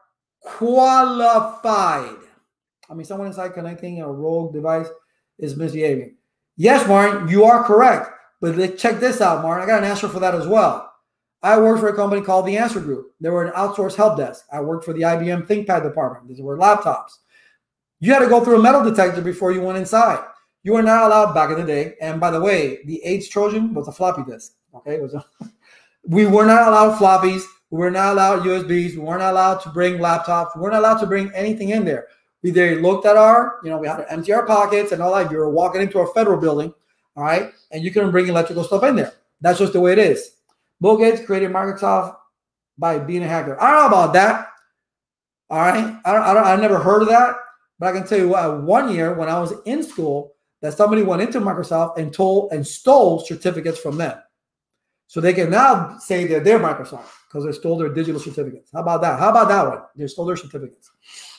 qualified. I mean, someone inside connecting a rogue device is misbehaving. Yes, Martin, you are correct. But check this out, Martin. I got an answer for that as well. I worked for a company called The Answer Group. They were an outsourced help desk. I worked for the IBM ThinkPad department. These were laptops. You had to go through a metal detector before you went inside. You were not allowed back in the day. And by the way, the AIDS Trojan was a floppy disk. Okay, we were not allowed floppies. We were not allowed USBs. We weren't allowed to bring laptops. We weren't allowed to bring anything in there. We looked at we had to empty our pockets and all that. You were walking into a federal building, all right, and you couldn't bring electrical stuff in there. That's just the way it is. Bill Gates created Microsoft by being a hacker. I don't know about that. All right, I never heard of that, but I can tell you what, 1 year when I was in school, that somebody went into Microsoft and stole certificates from them. So they can now say that they're Microsoft because they stole their digital certificates. How about that? How about that one? They stole their certificates.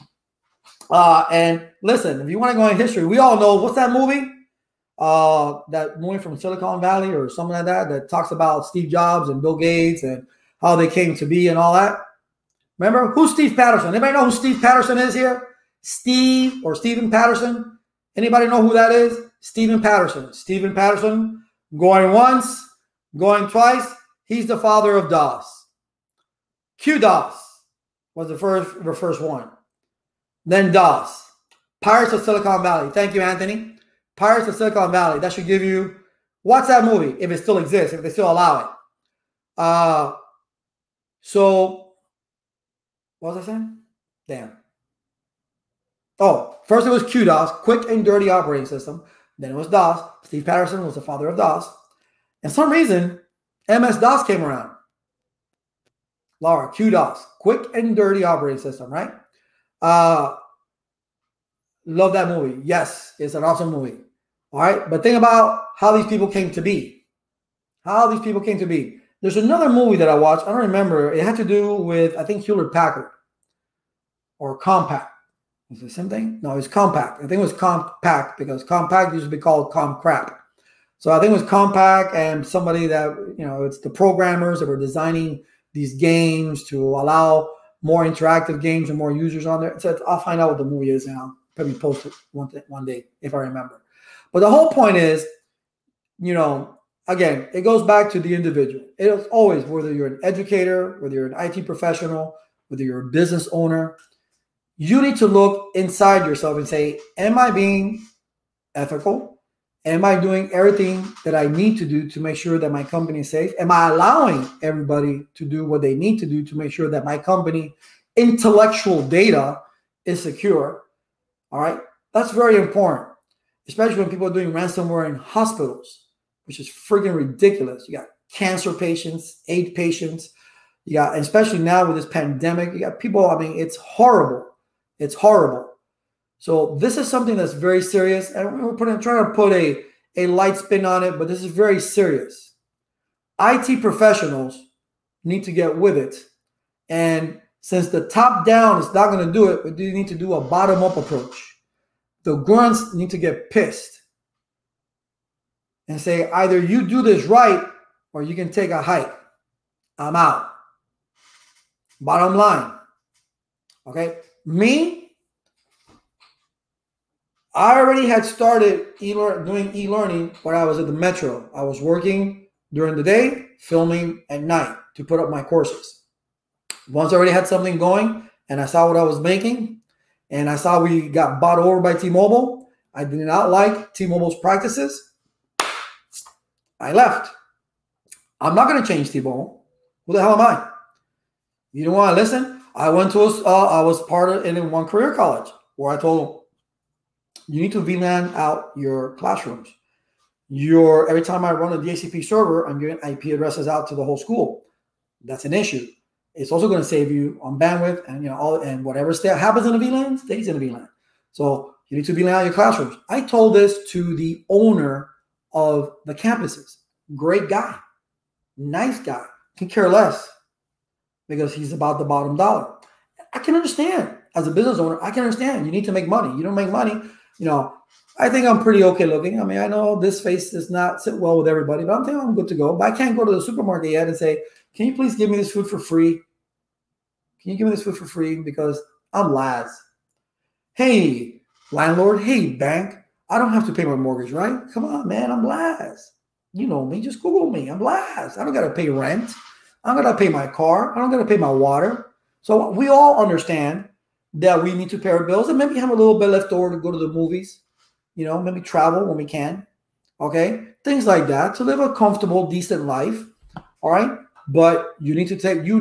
And listen, if you want to go in history, we all know, what's that movie? That movie from Silicon Valley or something like that talks about Steve Jobs and Bill Gates and how they came to be and all that. Remember? Who's Steve Patterson? Anybody know who Steve Patterson is here? Steve or Stephen Patterson? Anybody know who that is? Stephen Patterson. Stephen Patterson, going once, going twice. He's the father of DOS. QDOS was the first one. Then DOS. Pirates of Silicon Valley. Thank you, Anthony. Pirates of Silicon Valley. That should give you, what's that movie? If it still exists, if they still allow it. So, what was I saying? Damn. Oh, first it was QDOS, Quick and Dirty Operating System. Then it was DOS. Steve Patterson was the father of DOS. And for some reason, MS-DOS came around. Laura, QDOS, Quick and Dirty Operating System, right? Love that movie. Yes, it's an awesome movie. All right, but think about how these people came to be. How these people came to be. There's another movie that I watched. I don't remember. It had to do with, I think, Hewlett-Packard or Compaq. Is it the same thing? No, it's Compaq. I think it was Compaq because Compaq used to be called ComCrap. So I think it was Compaq and somebody that, it's the programmers that were designing these games to allow more interactive games and more users on there. So I'll find out what the movie is and I'll probably post it one day if I remember. But the whole point is, again, it goes back to the individual. It's always, whether you're an educator, whether you're an IT professional, whether you're a business owner, you need to look inside yourself and say, am I being ethical? Am I doing everything that I need to do to make sure that my company is safe? Am I allowing everybody to do what they need to do to make sure that my company intellectual data is secure? All right. That's very important, especially when people are doing ransomware in hospitals, which is freaking ridiculous. You got cancer patients, AIDS patients. You got, especially now with this pandemic, you got people, it's horrible. It's horrible. So this is something that's very serious. And we're trying to put a light spin on it, but this is very serious. IT professionals need to get with it. And since the top down is not going to do it, we need to do a bottom up approach. The grunts need to get pissed and say, either you do this right or you can take a hike. I'm out. Bottom line. Okay. Me, I already had started doing e-learning when I was at the Metro. I was working during the day, filming at night to put up my courses. Once I already had something going and I saw what I was making and I saw we got bought over by T-Mobile, I did not like T-Mobile's practices. I left. I'm not going to change T-Mobile. Who the hell am I? You don't want to listen? I went to I was part of in one career college where I told them, you need to VLAN out your classrooms. Every time I run a DHCP server, I'm giving IP addresses out to the whole school. That's an issue. It's also going to save you on bandwidth and whatever happens in the VLAN stays in the VLAN. So you need to VLAN out your classrooms. I told this to the owner of the campuses. Great guy, nice guy, can care less because he's about the bottom dollar. I can understand as a business owner. I can understand you need to make money. You don't make money. I think I'm pretty okay looking. I mean, I know this face does not sit well with everybody, but I'm thinking I'm good to go. But I can't go to the supermarket yet and say, can you please give me this food for free? Can you give me this food for free? Because I'm Laz. Hey, landlord. Hey, bank. I don't have to pay my mortgage, right? Come on, man. I'm Laz. You know me. Just Google me. I'm Laz. I don't got to pay rent. I'm going to pay my car. I don't got to pay my water. So we all understand that we need to pay our bills and maybe have a little bit left over to go to the movies, maybe travel when we can, okay? Things like that to live a comfortable, decent life, all right? But you need to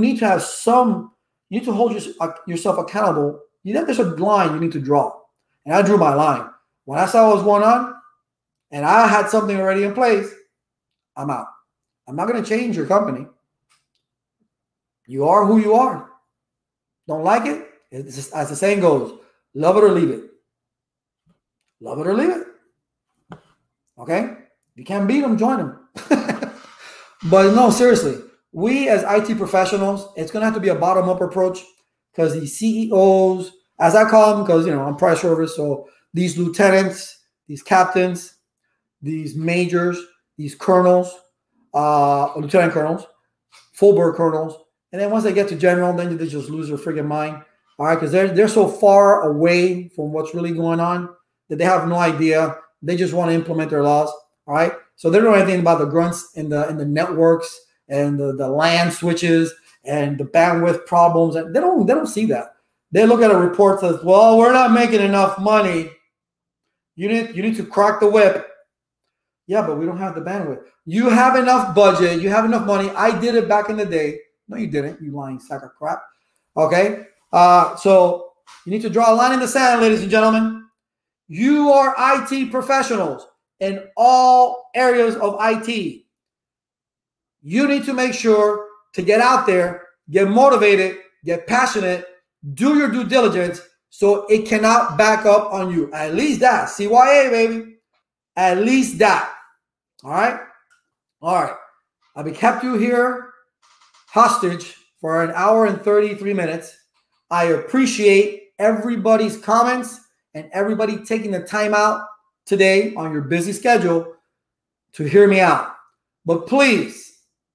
hold yourself accountable. There's a line you need to draw. And I drew my line. When I saw what was going on and I had something already in place, I'm out. I'm not going to change your company. You are who you are. Don't like it? It's just, as the saying goes, love it or leave it. Love it or leave it. Okay? If you can't beat them, join them. But no, seriously, we as IT professionals, it's going to have to be a bottom-up approach because these CEOs, as I call them, because, I'm price service, so these lieutenants, these captains, these majors, these colonels, lieutenant colonels, full bird colonels, and then once they get to general, then they just lose their freaking mind. All right, because they're so far away from what's really going on that they have no idea. They just want to implement their laws. All right, so they don't know anything about the grunts in the networks and the LAN switches and the bandwidth problems. And they don't see that. They look at a report that says, "Well, we're not making enough money. You need to crack the whip." Yeah, but we don't have the bandwidth. You have enough budget. You have enough money. I did it back in the day. No, you didn't. You lying sack of crap. Okay. So you need to draw a line in the sand, ladies and gentlemen. You are IT professionals in all areas of IT. You need to make sure to get out there, get motivated, get passionate, do your due diligence so it cannot back up on you. At least that. CYA, baby. At least that. All right? All right. I've kept you here hostage for an hour and 33 minutes. I appreciate everybody's comments and everybody taking the time out today on your busy schedule to hear me out. But please,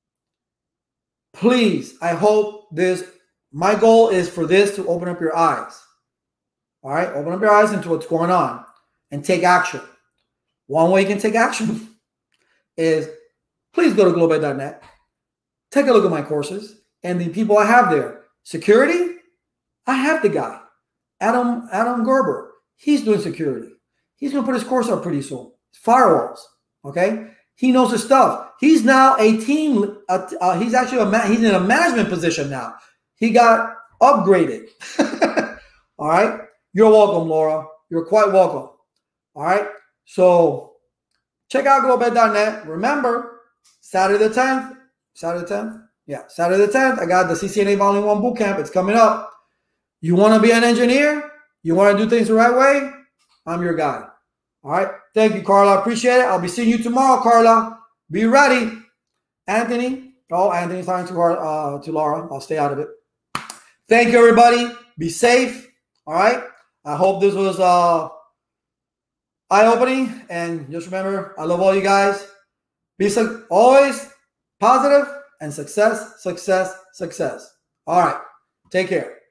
I hope my goal is for this to open up your eyes. All right? Open up your eyes into what's going on and take action. One way you can take action is please go to globed.net. Take a look at my courses and the people I have there. Security, I have the guy, Adam Gerber. He's doing security. He's going to put his course up pretty soon. Firewalls, okay? He knows his stuff. He's now a team. He's in a management position now. He got upgraded. All right? You're welcome, Laura. You're quite welcome. All right? So check out globed.net. Remember, Saturday the 10th. Yeah, Saturday the 10th, I got the CCNA Volume 1 Bootcamp. It's coming up. You want to be an engineer? You want to do things the right way? I'm your guy. All right. Thank you, Carla. Appreciate it. I'll be seeing you tomorrow, Carla. Be ready. Anthony. Oh, Anthony's talking to Laura. I'll stay out of it. Thank you, everybody. Be safe. All right. I hope this was eye-opening. And just remember, I love all you guys. Be always positive and success. All right. Take care.